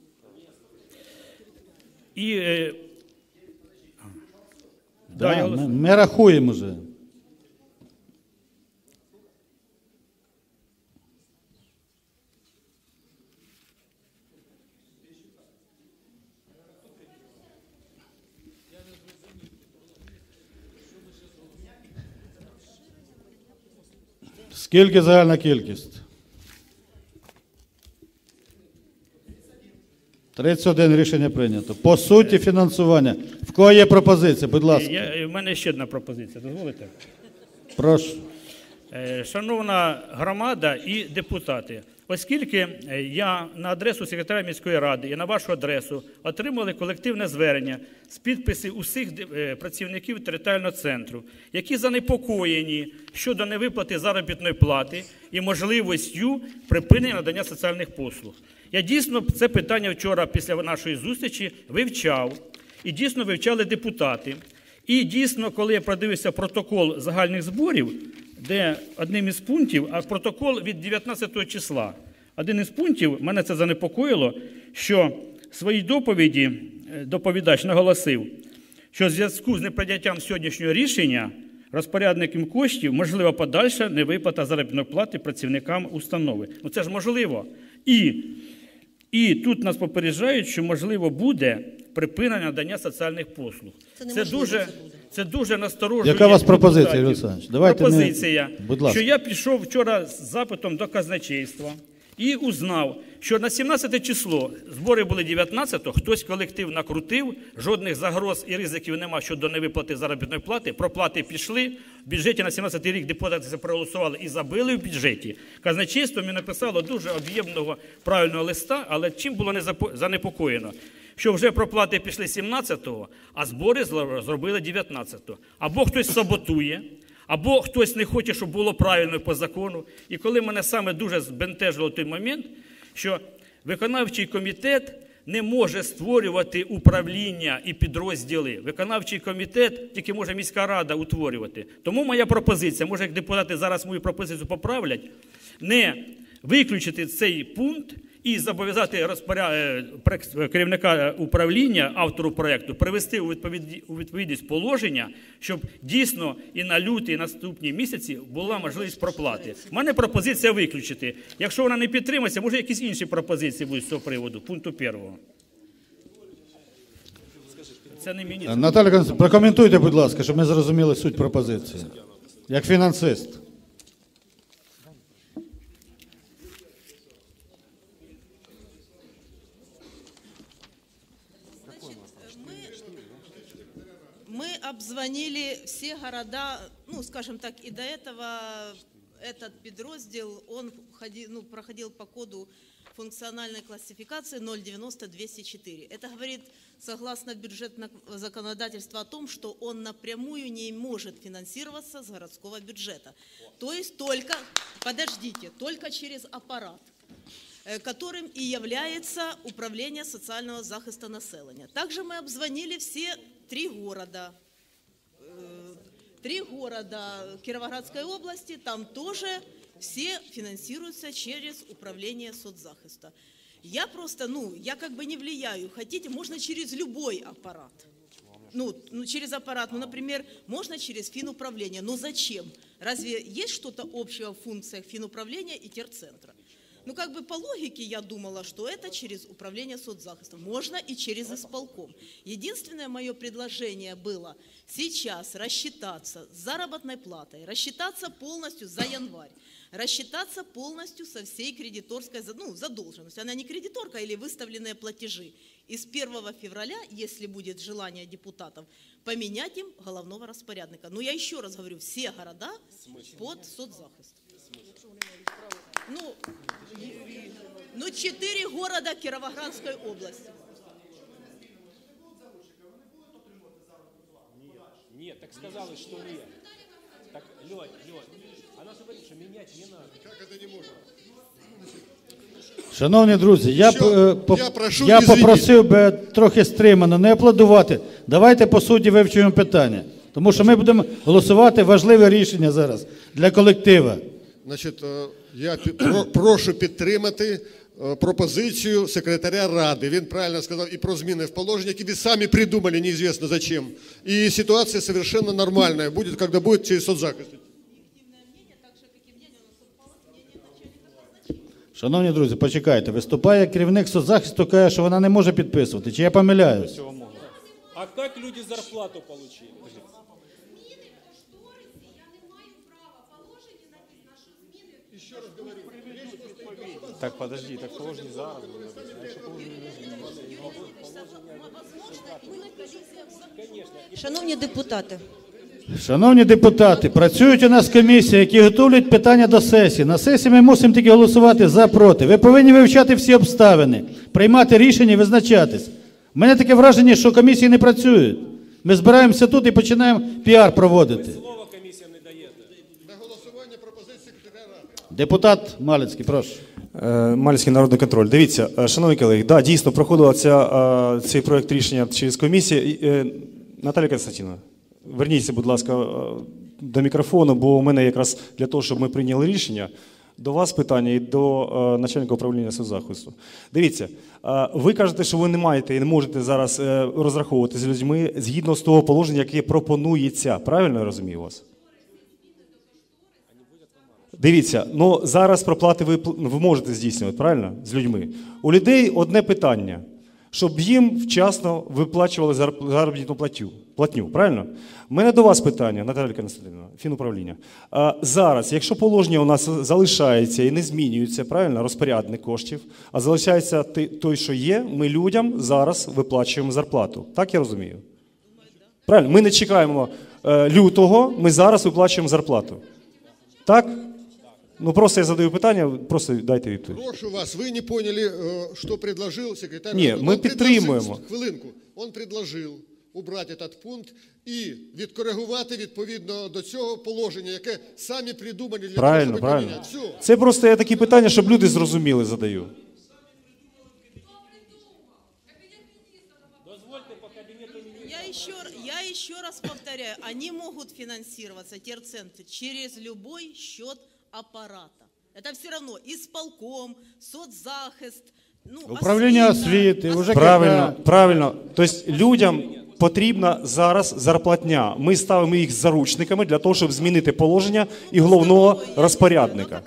S16: І, е...
S1: Да,
S16: я
S1: ми, ми рахуємо вже. Скільки загальна кількість? тридцять один рішення прийнято. По суті фінансування. В кого є пропозиція? Будь ласка.
S16: Я, в мене ще одна пропозиція, дозволите?
S1: Прошу.
S16: Е, Шановна громада і депутати, оскільки я на адресу секретаря міської ради і на вашу адресу отримали колективне звернення з підписів усіх е, працівників територіального центру, які занепокоєні щодо невиплати заробітної плати і можливістю припинення надання соціальних послуг. Я дійсно це питання вчора після нашої зустрічі вивчав, і дійсно вивчали депутати. І дійсно, коли я продивився протокол загальних зборів, де одним із пунктів, а протокол від дев'ятнадцятого числа, один із пунктів, мене це занепокоїло, що в своїй доповіді доповідач наголосив, що в зв'язку з неприйняттям сьогоднішнього рішення розпорядникам коштів можлива подальша невиплата заробітної плати працівникам установи. Ну це ж можливо. І, і тут нас попереджають, що можливо буде припинення надання соціальних послуг.
S14: Це
S16: Це
S14: неможливо,
S16: дуже,
S14: це буде.
S16: це дуже насторожує.
S1: Яка у вас пропозиція,
S16: депутатів.
S1: Юрій Олександрович? Давайте ми-
S16: Пропозиція,
S1: Будь ласка.
S16: що я пішов вчора з запитом до казначейства і узнав, що на сімнадцяте число, збори були дев'ятнадцятого, хтось колектив накрутив, жодних загроз і ризиків нема щодо невиплати заробітної плати, проплати пішли, в бюджеті на сімнадцятий рік депутати це проголосували і забили в бюджеті. Казначейство мені написало дуже об'ємного правильного листа, але чим було не запо- занепокоєно? Що вже проплати пішли сімнадцятого, а збори зла- зробили дев'ятнадцятого. Або хтось саботує, або хтось не хоче, щоб було правильно по закону. І коли мене саме дуже збентежило той момент, що виконавчий комітет не може створювати управління і підрозділи. Виконавчий комітет тільки може міська рада утворювати. Тому моя пропозиція, може як депутати зараз мою пропозицію поправлять, не виключити цей пункт і зобов'язати розпоря... е, прек- керівника управління, автору проєкту, привести у відповідь- у відповідність положення, щоб дійсно і на лютий, і наступні місяці була можливість проплати. У мене пропозиція виключити. Якщо вона не підтримається, може якісь інші пропозиції будуть з цього приводу, пункту першого. Це не мені.
S1: Наталя Константинівна, прокоментуйте, будь ласка, щоб ми зрозуміли суть пропозиції. Як фінансист.
S17: Мы обзвонили все города, ну, скажем так, и до этого этот подроздел, он ходил, ну, проходил по коду функциональной классификации ноль девяносто двести четыре. Это говорит, согласно бюджетного законодательства, о том, что он напрямую не может финансироваться с городского бюджета. То есть только, подождите, только через аппарат, которым и является управление социального захиста населения. Также мы обзвонили все три города, э, три города Кировоградской области, там тоже все финансируются через управление соцзахиста. Я просто, ну, я как бы не влияю, хотите, можно через любой аппарат. Ну, ну, через аппарат, ну, например, можно через финуправление, но зачем? Разве есть что-то общего в функциях финуправления и терцентра? Ну, как бы по логике я думала, что это через управление соцзахистом. Можно и через исполком. Единственное мое предложение было сейчас рассчитаться с заработной платой, рассчитаться полностью за январь, рассчитаться полностью со всей кредиторской ну, задолженностью. Она не кредиторка или выставленные платежи. И с первого февраля, если будет желание депутатов, поменять им головного распорядника. Но я еще раз говорю, все города под соцзахист. Ну, ну, четыре города Кировоградской области.
S5: Нет, так сказали, что нет. Так, Лёнь, Лёнь, она же говорит, что менять не надо.
S2: Как это не можно?
S1: Шановні друзі, я,
S2: Що?
S1: е, по-
S2: Я прошу
S1: я
S2: извиніть.
S1: попросив би трохи стримано, не аплодувати. Давайте по суті вивчимо питання. Тому що ми будемо голосувати важливе рішення зараз для колектива.
S2: Значить, е, я пі- про- прошу підтримати е, пропозицію секретаря Ради. Він правильно сказав і про зміни в положення, які ви самі придумали, неізвісно зачем. І ситуація совершенно нормальна буде, коли буде через соцзахист.
S1: Шановні друзі, почекайте, виступає керівник соцзахисту, каже, що вона не може підписувати. Чи я помиляюсь?
S5: А как люди зарплату получили?
S9: Так, подожди, так положені зараз.
S14: Шановні депутати,
S1: Шановні депутати, працюють у нас комісії, які готують питання до сесії. На сесії ми мусимо тільки голосувати за, проти. Ви повинні вивчати всі обставини, приймати рішення і визначатись. У мене таке враження, що комісії не працюють. Ми збираємося тут і починаємо піар проводити.
S5: Слово комісія не даєте.
S2: На голосування пропозиції секретаря Ради.
S1: Депутат Малицький, прошу.
S9: Е, Мальський народний контроль. Дивіться, е, шановні колеги, да, дійсно проходила ця, е, цей проект рішення через комісію. І, е, Наталія Константинівна, верніться, будь ласка, е, до мікрофону, бо у мене якраз для того, щоб ми прийняли рішення, до вас питання і до е, начальника управління соцзахисту. Дивіться, е, ви кажете, що ви не маєте і не можете зараз е, розраховувати з людьми згідно з того положення, яке пропонується. Правильно я розумію вас? Дивіться, ну зараз проплати ви, ви можете здійснювати, правильно? З людьми. У людей одне питання, щоб їм вчасно виплачували заробітну платню, платню, правильно? У мене до вас питання, Наталія Константинівна, фінуправління. А зараз, якщо положення у нас залишається і не змінюється, правильно, розпорядник коштів, а залишається той, що є, ми людям зараз виплачуємо зарплату. Так я розумію? Правильно, ми не чекаємо е, лютого, ми зараз виплачуємо зарплату. Так? Ну, просто я задаю питання, просто дайте відповідь.
S2: Прошу вас, ви не поняли, що предложив секретар.
S9: Ні,
S2: Ради.
S9: ми
S2: Он
S9: підтримуємо.
S2: предложив- Хвилинку. Він предложив убрати цей пункт і відкоригувати відповідно до цього положення, яке самі придумали для
S9: Правильно,
S2: того, щоб
S9: правильно.
S2: поміняти. Все.
S9: Це просто я такі питання, щоб люди зрозуміли, задаю.
S17: Я еще, я еще раз повторяю, они могут финансироваться, терцентры, через любой счет аппарата. Это все равно исполком, соцзахист, ну,
S1: Управління освіти, уже
S9: Правильно, правильно. Тобто людям потрібна зараз зарплатня. Ми ставимо їх заручниками для того, щоб змінити положення і головного розпорядника.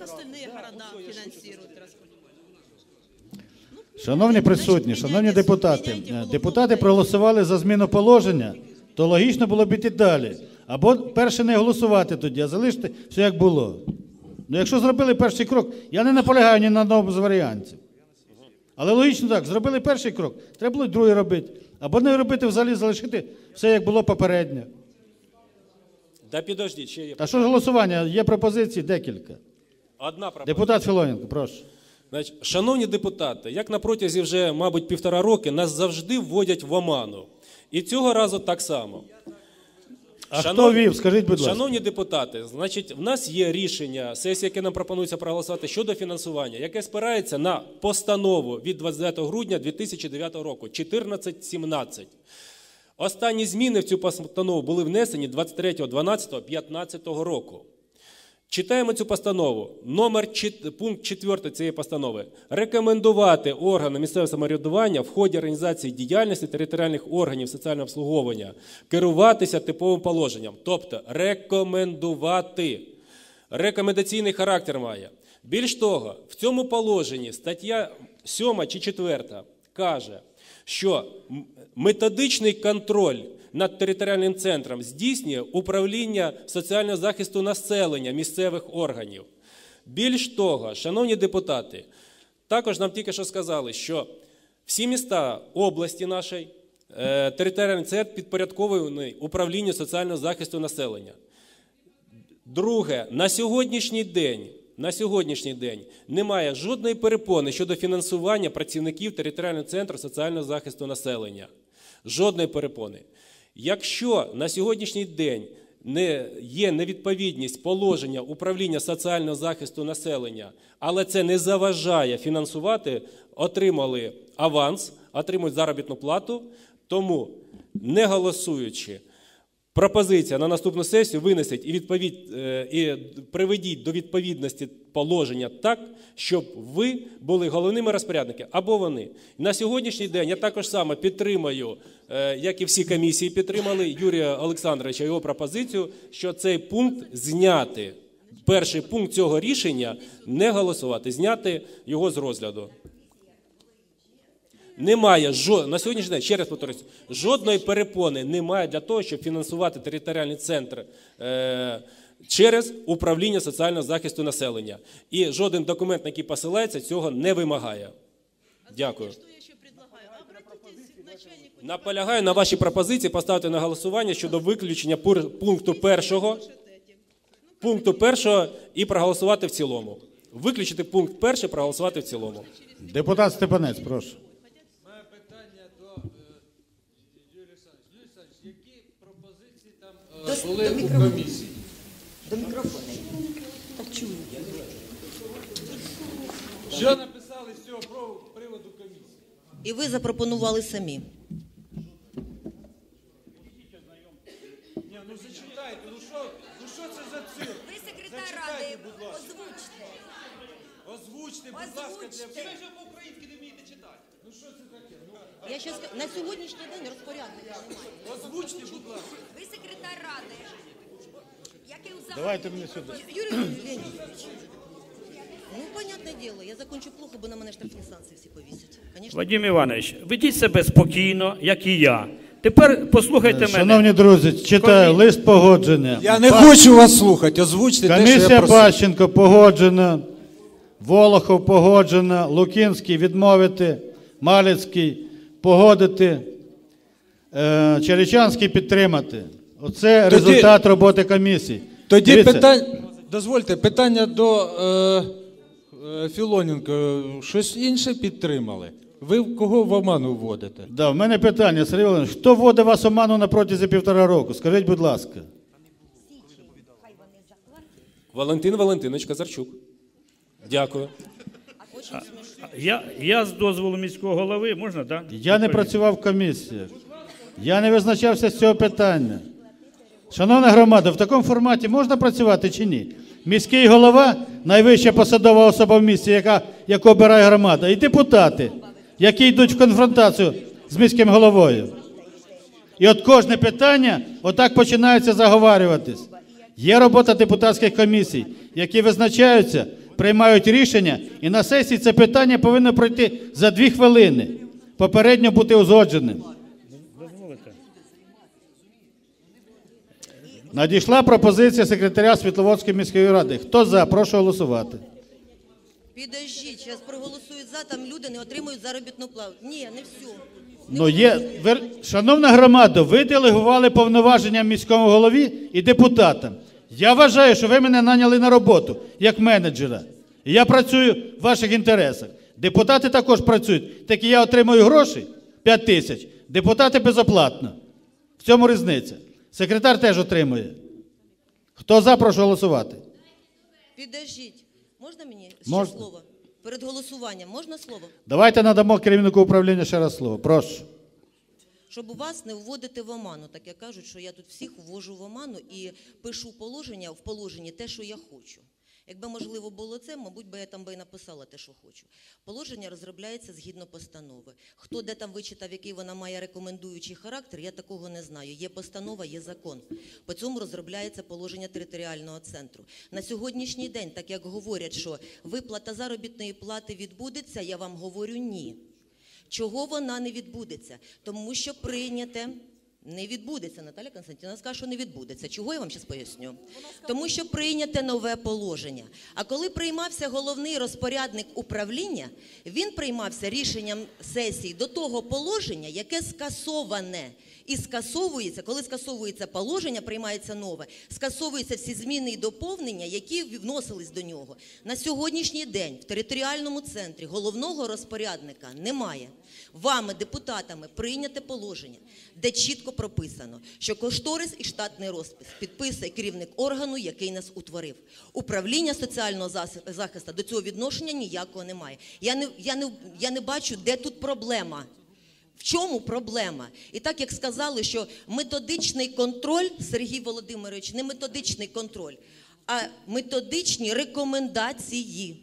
S1: Шановні присутні, шановні депутати, депутати проголосували за зміну положення, то логічно було б іти далі. Або перше не голосувати тоді, а залишити все як було. Ну якщо зробили перший крок, я не наполягаю ні на одному з варіантів. Але логічно так, зробили перший крок, треба було й другий робити. Або не робити взагалі, залишити все як було попередньо.
S5: Да підождіть, ще є.
S1: Та що ж голосування, є пропозиції декілька.
S5: Одна пропозиція.
S1: Депутат Філоненко, прошу.
S5: Значить, шановні депутати, як на протязі вже, мабуть, півтора роки нас завжди вводять в оману. І цього разу так само.
S1: А хто вів, скажіть, будь ласка.
S5: Шановні депутати, значить, в нас є рішення сесії, яке нам пропонується проголосувати щодо фінансування, яке спирається на постанову від двадцять дев'ятого грудня дві тисячі дев'ятого року, чотирнадцять сімнадцять. Останні зміни в цю постанову були внесені двадцять третього дванадцятого п'ятнадцятого року. Читаємо цю постанову. Номер, пункт четвертий цієї постанови. Рекомендувати органам місцевого самоврядування в ході організації діяльності територіальних органів соціального обслуговування керуватися типовим положенням. Тобто рекомендувати. Рекомендаційний характер має. Більш того, в цьому положенні стаття сьома чи четверта каже, що методичний контроль над територіальним центром здійснює управління соціального захисту населення місцевих органів. Більш того, шановні депутати, також нам тільки що сказали, що всі міста області нашої, е, територіальний центр підпорядкований управлінню соціального захисту населення. Друге, на сьогоднішній день, на сьогоднішній день немає жодної перепони щодо фінансування працівників територіального центру соціального захисту населення. Жодної перепони. Якщо на сьогоднішній день не є невідповідність положення управління соціального захисту населення, але це не заважає фінансувати, отримали аванс, отримують заробітну плату, тому, не голосуючи, пропозиція на наступну сесію винесіть і, відповідь, і приведіть до відповідності положення так, щоб ви були головними розпорядниками, або вони. На сьогоднішній день я також саме підтримую, як і всі комісії підтримали, Юрія Олександровича його пропозицію, що цей пункт зняти, перший пункт цього рішення не голосувати, зняти його з розгляду. Немає, на сьогоднішній день, ще раз повторюсь, жодної перепони немає для того, щоб фінансувати територіальний центр е, через управління соціального захисту населення. І жоден документ, на який посилається, цього не вимагає. Дякую. Наполягаю на вашій пропозиції поставити на голосування щодо виключення пункту першого, пункту першого і проголосувати в цілому. Виключити пункт перший, проголосувати в цілому.
S1: Депутат Степанець, прошу.
S6: Були у комісії.
S3: До мікрофону. Так чую.
S6: Що написали з цього приводу комісії?
S14: І ви запропонували самі.
S6: Ні, ну зачитайте, ну що, ну що це за цирк?
S3: Ви секретар ради, озвучте.
S6: Озвучте, будь ласка, для всіх. Ви ж по-українськи не вмієте читати. Ну що це таке?
S14: Я щас, на сьогоднішній день розпорядника немає.
S6: Озвучте, будь ласка.
S3: Ви секретар ради. Який у
S1: Давайте мені сюди.
S14: Юрій Леонідович, ну, понятне діло, я закончу плохо, бо на мене штрафні санкції всі повісять. Конечно.
S16: Вадим Іванович, ведіть себе спокійно, як і я. Тепер послухайте мене.
S1: Шановні друзі, читаю лист погодження.
S6: Я не
S1: Па...
S6: хочу вас слухати, озвучте те, що я
S1: Комісія
S6: просив.
S1: Пащенко погоджена, Волохов погоджена, Лукінський відмовити, Малецький погодити, е, Черечанський підтримати. Оце
S6: Тоді-
S1: результат роботи комісії.
S6: Тоді
S1: Дивіться,
S6: питання, дозвольте, питання до е, е, Філоненко. Щось інше підтримали? Ви кого в оману вводите?
S1: Да, в мене питання, Сергій Володимирович, хто вводив вас оману на протязі півтора року? Скажіть, будь ласка.
S5: Валентин Валентинович Казарчук. Дякую.
S16: Я, я з дозволу міського голови, можна, так? Да?
S1: Я не працював в комісіях. Я не визначався з цього питання. Шановна громада, в такому форматі можна працювати чи ні? Міський голова – найвища посадова особа в місті, яка, яку обирає громада, і депутати, які йдуть в конфронтацію з міським головою. І от кожне питання отак починається заговарюватись. Є робота депутатських комісій, які визначаються, приймають рішення, і на сесії це питання повинно пройти за дві хвилини, попередньо бути узгодженим. Надійшла пропозиція секретаря Світловодської міської ради. Хто за? Прошу голосувати.
S14: Підождіть, зараз проголосують за, там люди не отримують заробітну плату. Ні, не все.
S1: Ну є, ви, шановна громада, ви делегували повноваження міському голові і депутатам. Я вважаю, що ви мене наняли на роботу, як менеджера. І я працюю в ваших інтересах. Депутати також працюють. Так і я отримую гроші, п'ять тисяч, депутати безоплатно. В цьому різниця. Секретар теж отримує. Хто за, прошу голосувати.
S14: Підождіть, можна мені ще
S1: Можна.
S14: слово? Перед голосуванням можна слово?
S1: Давайте надамо керівнику управління ще раз слово. Прошу.
S14: Щоб у вас не вводити в оману, так як кажуть, що я тут всіх ввожу в оману і пишу положення в положенні те, що я хочу. Якби можливо було це, мабуть, би я там би і написала те, що хочу. Положення розробляється згідно постанови. Хто де там вичитав, який вона має рекомендуючий характер, я такого не знаю. Є постанова, є закон. По цьому розробляється положення територіального центру. На сьогоднішній день, так як говорять, що виплата заробітної плати відбудеться, я вам говорю ні. Чого вона не відбудеться? Тому що прийняте не відбудеться. Наталя Константинівна скаже, що не відбудеться. Чого я вам зараз поясню? Тому що прийняте нове положення. А коли приймався головний розпорядник управління, він приймався рішенням сесії до того положення, яке скасоване. І скасовується, коли скасовується положення, приймається нове, скасовуються всі зміни і доповнення, які вносились до нього. На сьогоднішній день в територіальному центрі головного розпорядника немає. Вами, депутатами, прийняте положення, де чітко прописано, що кошторис і штатний розпис підписує керівник органу, який нас утворив. Управління соціального захисту до цього відношення ніякого немає. Я не, я не, я не бачу, де тут проблема. В чому проблема? І так, як сказали, що методичний контроль, Сергій Володимирович, не методичний контроль, а методичні рекомендації.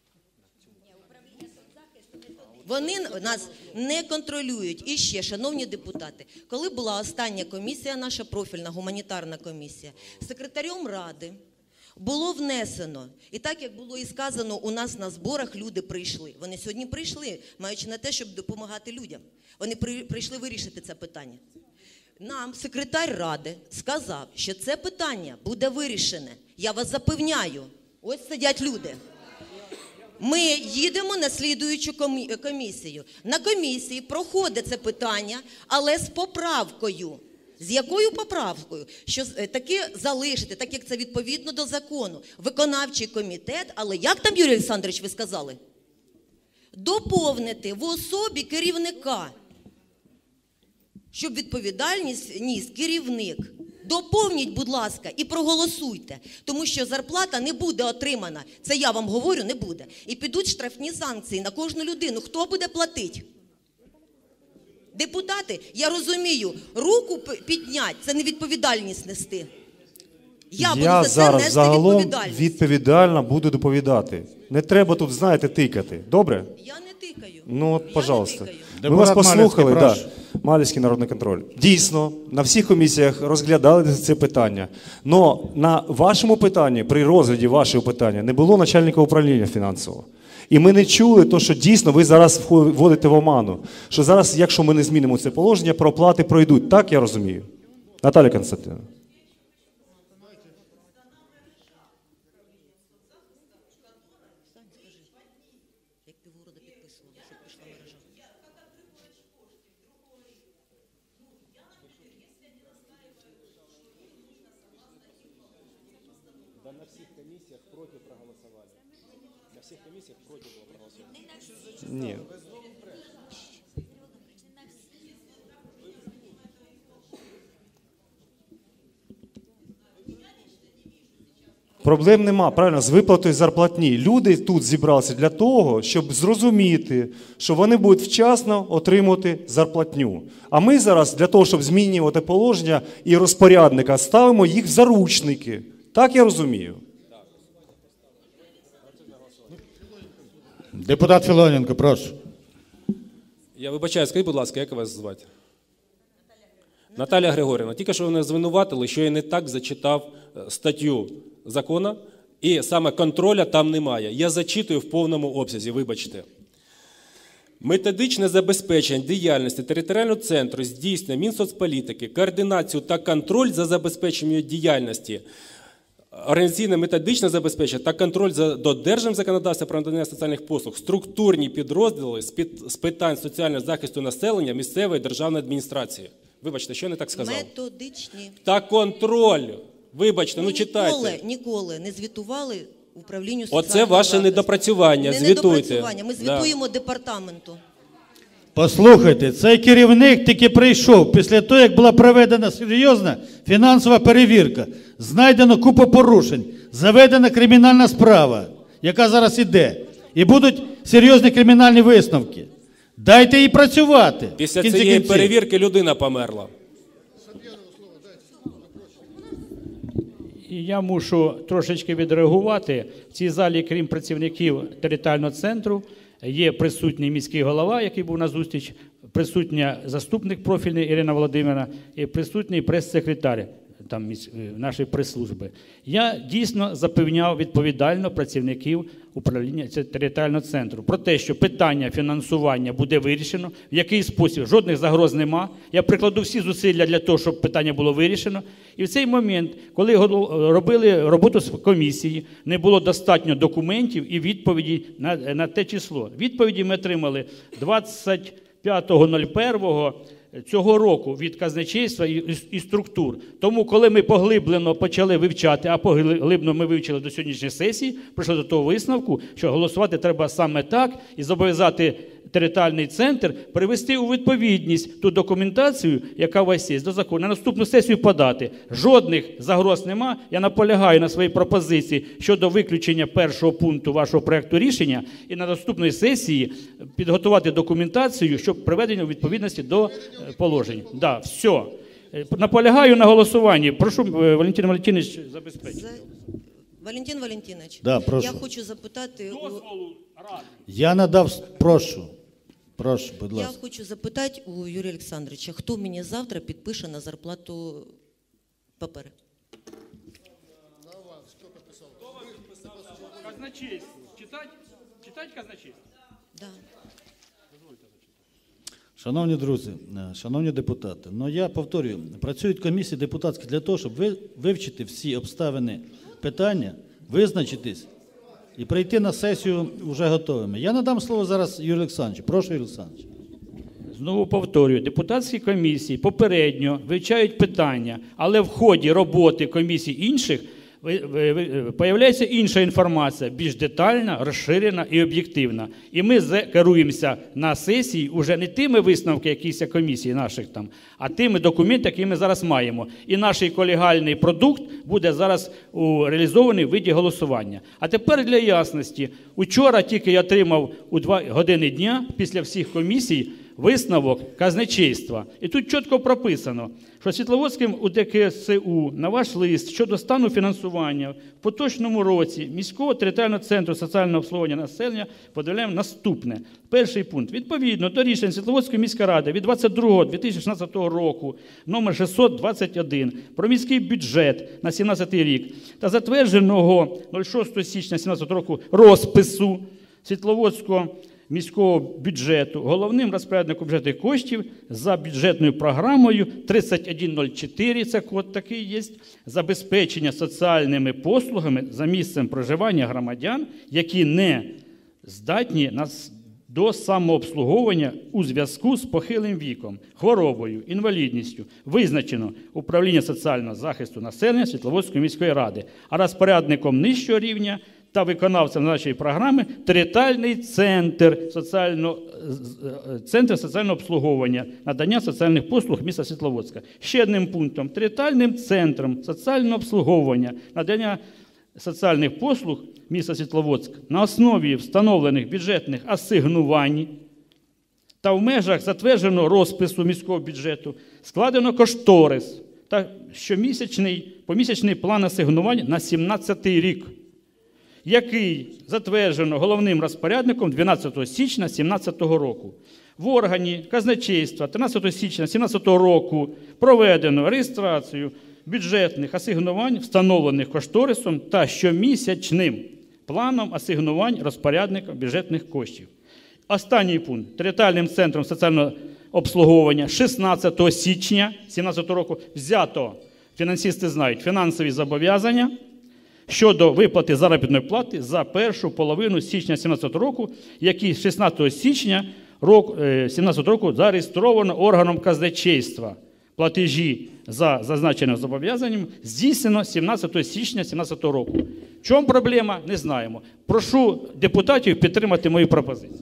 S14: Вони нас не контролюють. І ще, шановні депутати, коли була остання комісія, наша профільна гуманітарна комісія, секретарем Ради було внесено, і так, як було і сказано, у нас на зборах люди прийшли. Вони сьогодні прийшли, маючи на те, щоб допомагати людям. Вони прийшли вирішити це питання. Нам секретар Ради сказав, що це питання буде вирішене. Я вас запевняю. Ось сидять люди. Ми їдемо на слідуючу комісію. На комісії проходить це питання, але з поправкою. З якою поправкою? Що таки залишити, так як це відповідно до закону. Виконавчий комітет, але як там, Юрій Олександрович, ви сказали? Доповнити в особі керівника. Щоб відповідальність ніс керівник. Доповніть, будь ласка, і проголосуйте. Тому що зарплата не буде отримана. Це я вам говорю, не буде. І підуть штрафні санкції на кожну людину. Хто буде платити? Депутати, я розумію, руку підняти – це не відповідальність нести. Я,
S9: Я
S14: буду за це
S9: зараз
S14: нести
S9: загалом
S14: відповідальність.
S9: відповідально буду доповідати. Не треба тут, знаєте, тикати. Добре?
S14: Я не тикаю.
S9: Ну, от, пожалуйста. Ми
S1: Депутат
S9: вас послухали.
S1: Малецький,
S9: Да. Малецький народний контроль. Дійсно, на всіх комісіях розглядали це питання. Но на вашому питанні, при розгляді вашого питання, не було начальника управління фінансового. І ми не чули то, що дійсно ви зараз вводите в оману. Що зараз, якщо ми не змінимо це положення, проплати пройдуть. Так я розумію? Наталя Константинівна.
S5: Да на всіх комісіях проти проголосували. На всіх комісіях проти було проголосовано.
S9: Ні. Проблем нема, правильно, з виплатою зарплатні. Люди тут зібралися для того, щоб зрозуміти, що вони будуть вчасно отримувати зарплатню. А ми зараз для того, щоб змінювати положення і розпорядника, ставимо їх в заручники. Так я розумію?
S1: Депутат Філоненко, прошу.
S5: Я вибачаю, скажіть, будь ласка, як вас звати? Наталя Григорівна. Тільки що мене звинуватили, що я не так зачитав статтю закону, і саме контроля там немає. Я зачитую в повному обсязі, вибачте. Методичне забезпечення діяльності територіального центру здійснює Мінсоцполітики, координацію та контроль за забезпеченням діяльності, організаційно-методичне забезпечення та контроль за додержанням законодавства про надання соціальних послуг, структурні підрозділи з, під, з питань соціального захисту населення місцевої державної адміністрації. Вибачте, що я не так сказав?
S14: Методичні.
S5: Та контроль. Вибачте, ну
S14: Ми
S5: читайте.
S14: Ніколи, ніколи не звітували управлінню соціального
S5: Оце ваше
S14: захисту.
S5: недопрацювання,
S14: Не
S5: звітуйте.
S14: недопрацювання, ми звітуємо
S5: Да.
S14: департаменту.
S1: Послухайте, цей керівник тільки прийшов після того, як була проведена серйозна фінансова перевірка. Знайдено купу порушень, заведена кримінальна справа, яка зараз іде. І будуть серйозні кримінальні висновки. Дайте їй працювати.
S5: Після
S1: в кінці
S5: цієї
S1: кінців.
S5: перевірки людина померла.
S16: І я мушу трошечки відреагувати. В цій залі, крім працівників територіального центру, є присутній міський голова, який був на зустріч, присутня заступник профільний Ірина Володимирівна і присутній прес-секретар там, нашої прес-служби. Я дійсно запевняв відповідально працівників управління територіального центру про те, що питання фінансування буде вирішено, в який спосіб, жодних загроз нема. Я прикладу всі зусилля для того, щоб питання було вирішено. І в цей момент, коли робили роботу з комісії, не було достатньо документів і відповіді на, на те число. Відповіді ми отримали двадцять п'ятого першого цього року від казначейства і, і структур. Тому, коли ми поглиблено почали вивчати, а поглиблено ми вивчили до сьогоднішньої сесії, прийшли до того висновку, що голосувати треба саме так і зобов'язати територіальний центр привести у відповідність ту документацію, яка у вас є, до закону. На наступну сесію подати. Жодних загроз нема. Я наполягаю на своїй пропозиції щодо виключення першого пункту вашого проекту рішення і на наступної сесії підготувати документацію, щоб приведення у відповідності до положень. Да, все. Наполягаю на голосуванні. Прошу, Валентин Валентинович, забезпечити.
S14: Валентин Валентинович,
S1: да, прошу.
S14: Я хочу запитати...
S1: Я надав, прошу, прошу, будь ласка.
S14: Я хочу запитати у Юрія Олександровича, хто мені завтра підпише на зарплату папери?
S16: Казначейство. Читать? Читать казначейство?
S14: Да.
S1: Шановні друзі, шановні депутати, ну я повторюю, працюють комісії депутатські для того, щоб ви вивчити всі обставини питання, визначитись і прийти на сесію вже готовими. Я надам слово зараз Юрію Олександровичу. Прошу, Юрій Олександрович.
S16: Знову повторюю, депутатські комісії попередньо вивчають питання, але в ході роботи комісій інших появляється інша інформація, більш детальна, розширена і об'єктивна. І ми керуємося на сесії вже не тими висновками якісь комісій наших там, а тими документами, які ми зараз маємо. І наш колегіальний продукт буде зараз реалізований в виді голосування. А тепер для ясності. Учора тільки я отримав у два години дня після всіх комісій висновок казначейства. І тут чітко прописано, що Світловодським УДКСУ на ваш лист щодо стану фінансування в поточному році міського територіального центру соціального обслуговування населення повідомляємо наступне. Перший пункт. Відповідно до рішень Світловодської міської ради від двадцять другого липня дві тисячі шістнадцятого року номер шістсот двадцять один про міський бюджет на сімнадцятий рік та затвердженого шостого січня сімнадцятого року розпису Світловодського міського бюджету, головним розпорядником бюджетних коштів за бюджетною програмою тридцять один нуль чотири, це код такий є, забезпечення соціальними послугами за місцем проживання громадян, які не здатні на до самообслуговування у зв'язку з похилим віком, хворобою, інвалідністю, визначено управління соціального захисту населення Світловодської міської ради, а розпорядником нижчого рівня та виконавцем нашої програми територіальний центр соціального, центр соціального обслуговування, надання соціальних послуг міста Світловодська. Ще одним пунктом. Територіальним центром соціального обслуговування, надання соціальних послуг міста Світловодськ на основі встановлених бюджетних асигнувань та в межах затвердженого розпису міського бюджету складено кошторис та щомісячний, помісячний план асигнувань на сімнадцятий рік, який затверджено головним розпорядником дванадцятого січня дві тисячі сімнадцятого року. В органі казначейства тринадцятого січня дві тисячі сімнадцятого року проведено реєстрацію бюджетних асигнувань, встановлених кошторисом та щомісячним планом асигнувань розпорядника бюджетних коштів. Останній пункт. Територіальним центром соціального обслуговування шістнадцятого січня дві тисячі сімнадцятого року взято, фінансисти знають, фінансові зобов'язання щодо виплати заробітної плати за першу половину січня дві тисячі сімнадцятого року, які шістнадцятого січня дві тисячі сімнадцятого року зареєстровано органом казначейства. Платежі за зазначеним зобов'язанням здійснено сімнадцятого січня дві тисячі сімнадцятого року. В чому проблема? Не знаємо. Прошу депутатів підтримати мою пропозицію.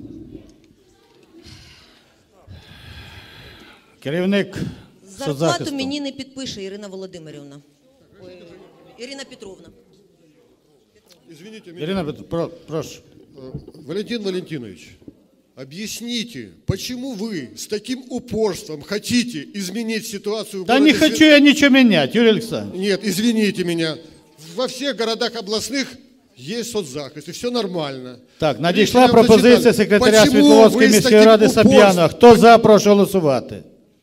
S1: Керівник
S14: Зарплату
S1: соцзахисту.
S14: мені не підпише Ірина Володимирівна. Ой, Ірина Петровна.
S2: Извините меня.
S1: Ирина Петровна, прошу.
S2: Валентин Валентинович, объясните, почему вы с таким упорством хотите изменить ситуацию в
S1: Да
S2: городе
S1: не хочу я ничего менять, Юрий Александрович.
S2: Нет, извините меня. во всех городах областных есть соцзахист, и все нормально.
S1: Так, надійшла
S2: Рішення
S1: пропозиція
S2: зачитали.
S1: секретаря
S2: Почему
S1: Світловодської
S2: ви з
S1: міської
S2: таким
S1: ради
S2: упорством?
S1: Сап'яна. Хто за, прошу голосувати.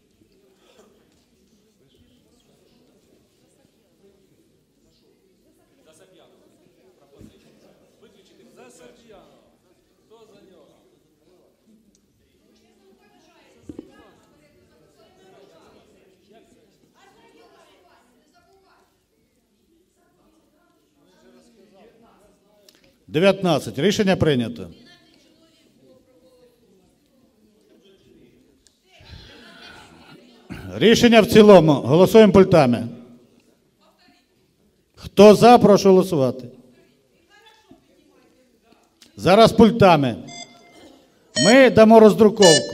S1: дев'ятнадцять. Рішення прийнято. Рішення в цілому. Голосуємо пультами. Хто за, прошу голосувати. Зараз пультами. Ми дамо роздруковку.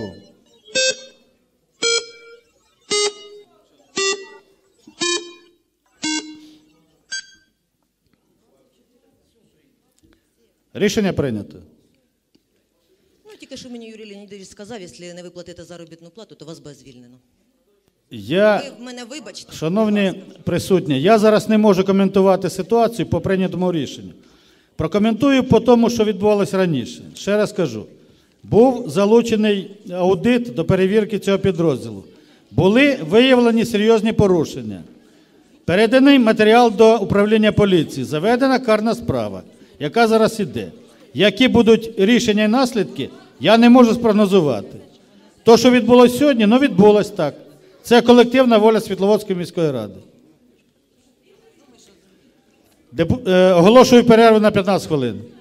S1: Рішення прийнято.
S14: Ну, тільки що мені Юрій Леонідович сказав, якщо не виплатите заробітну плату, то вас буде звільнено.
S1: Я,
S14: Ви мене вибачте.
S1: шановні присутні, я зараз не можу коментувати ситуацію по прийнятому рішенню. Прокоментую по тому, що відбувалося раніше. Ще раз кажу. Був залучений аудит до перевірки цього підрозділу. Були виявлені серйозні порушення. Переданий матеріал до управління поліції. Заведена карна справа, яка зараз іде. Які будуть рішення і наслідки, я не можу спрогнозувати. То, що відбулося сьогодні, ну відбулося так. Це колективна воля Світловодської міської ради. Депу... Е, оголошую перерву на п'ятнадцять хвилин.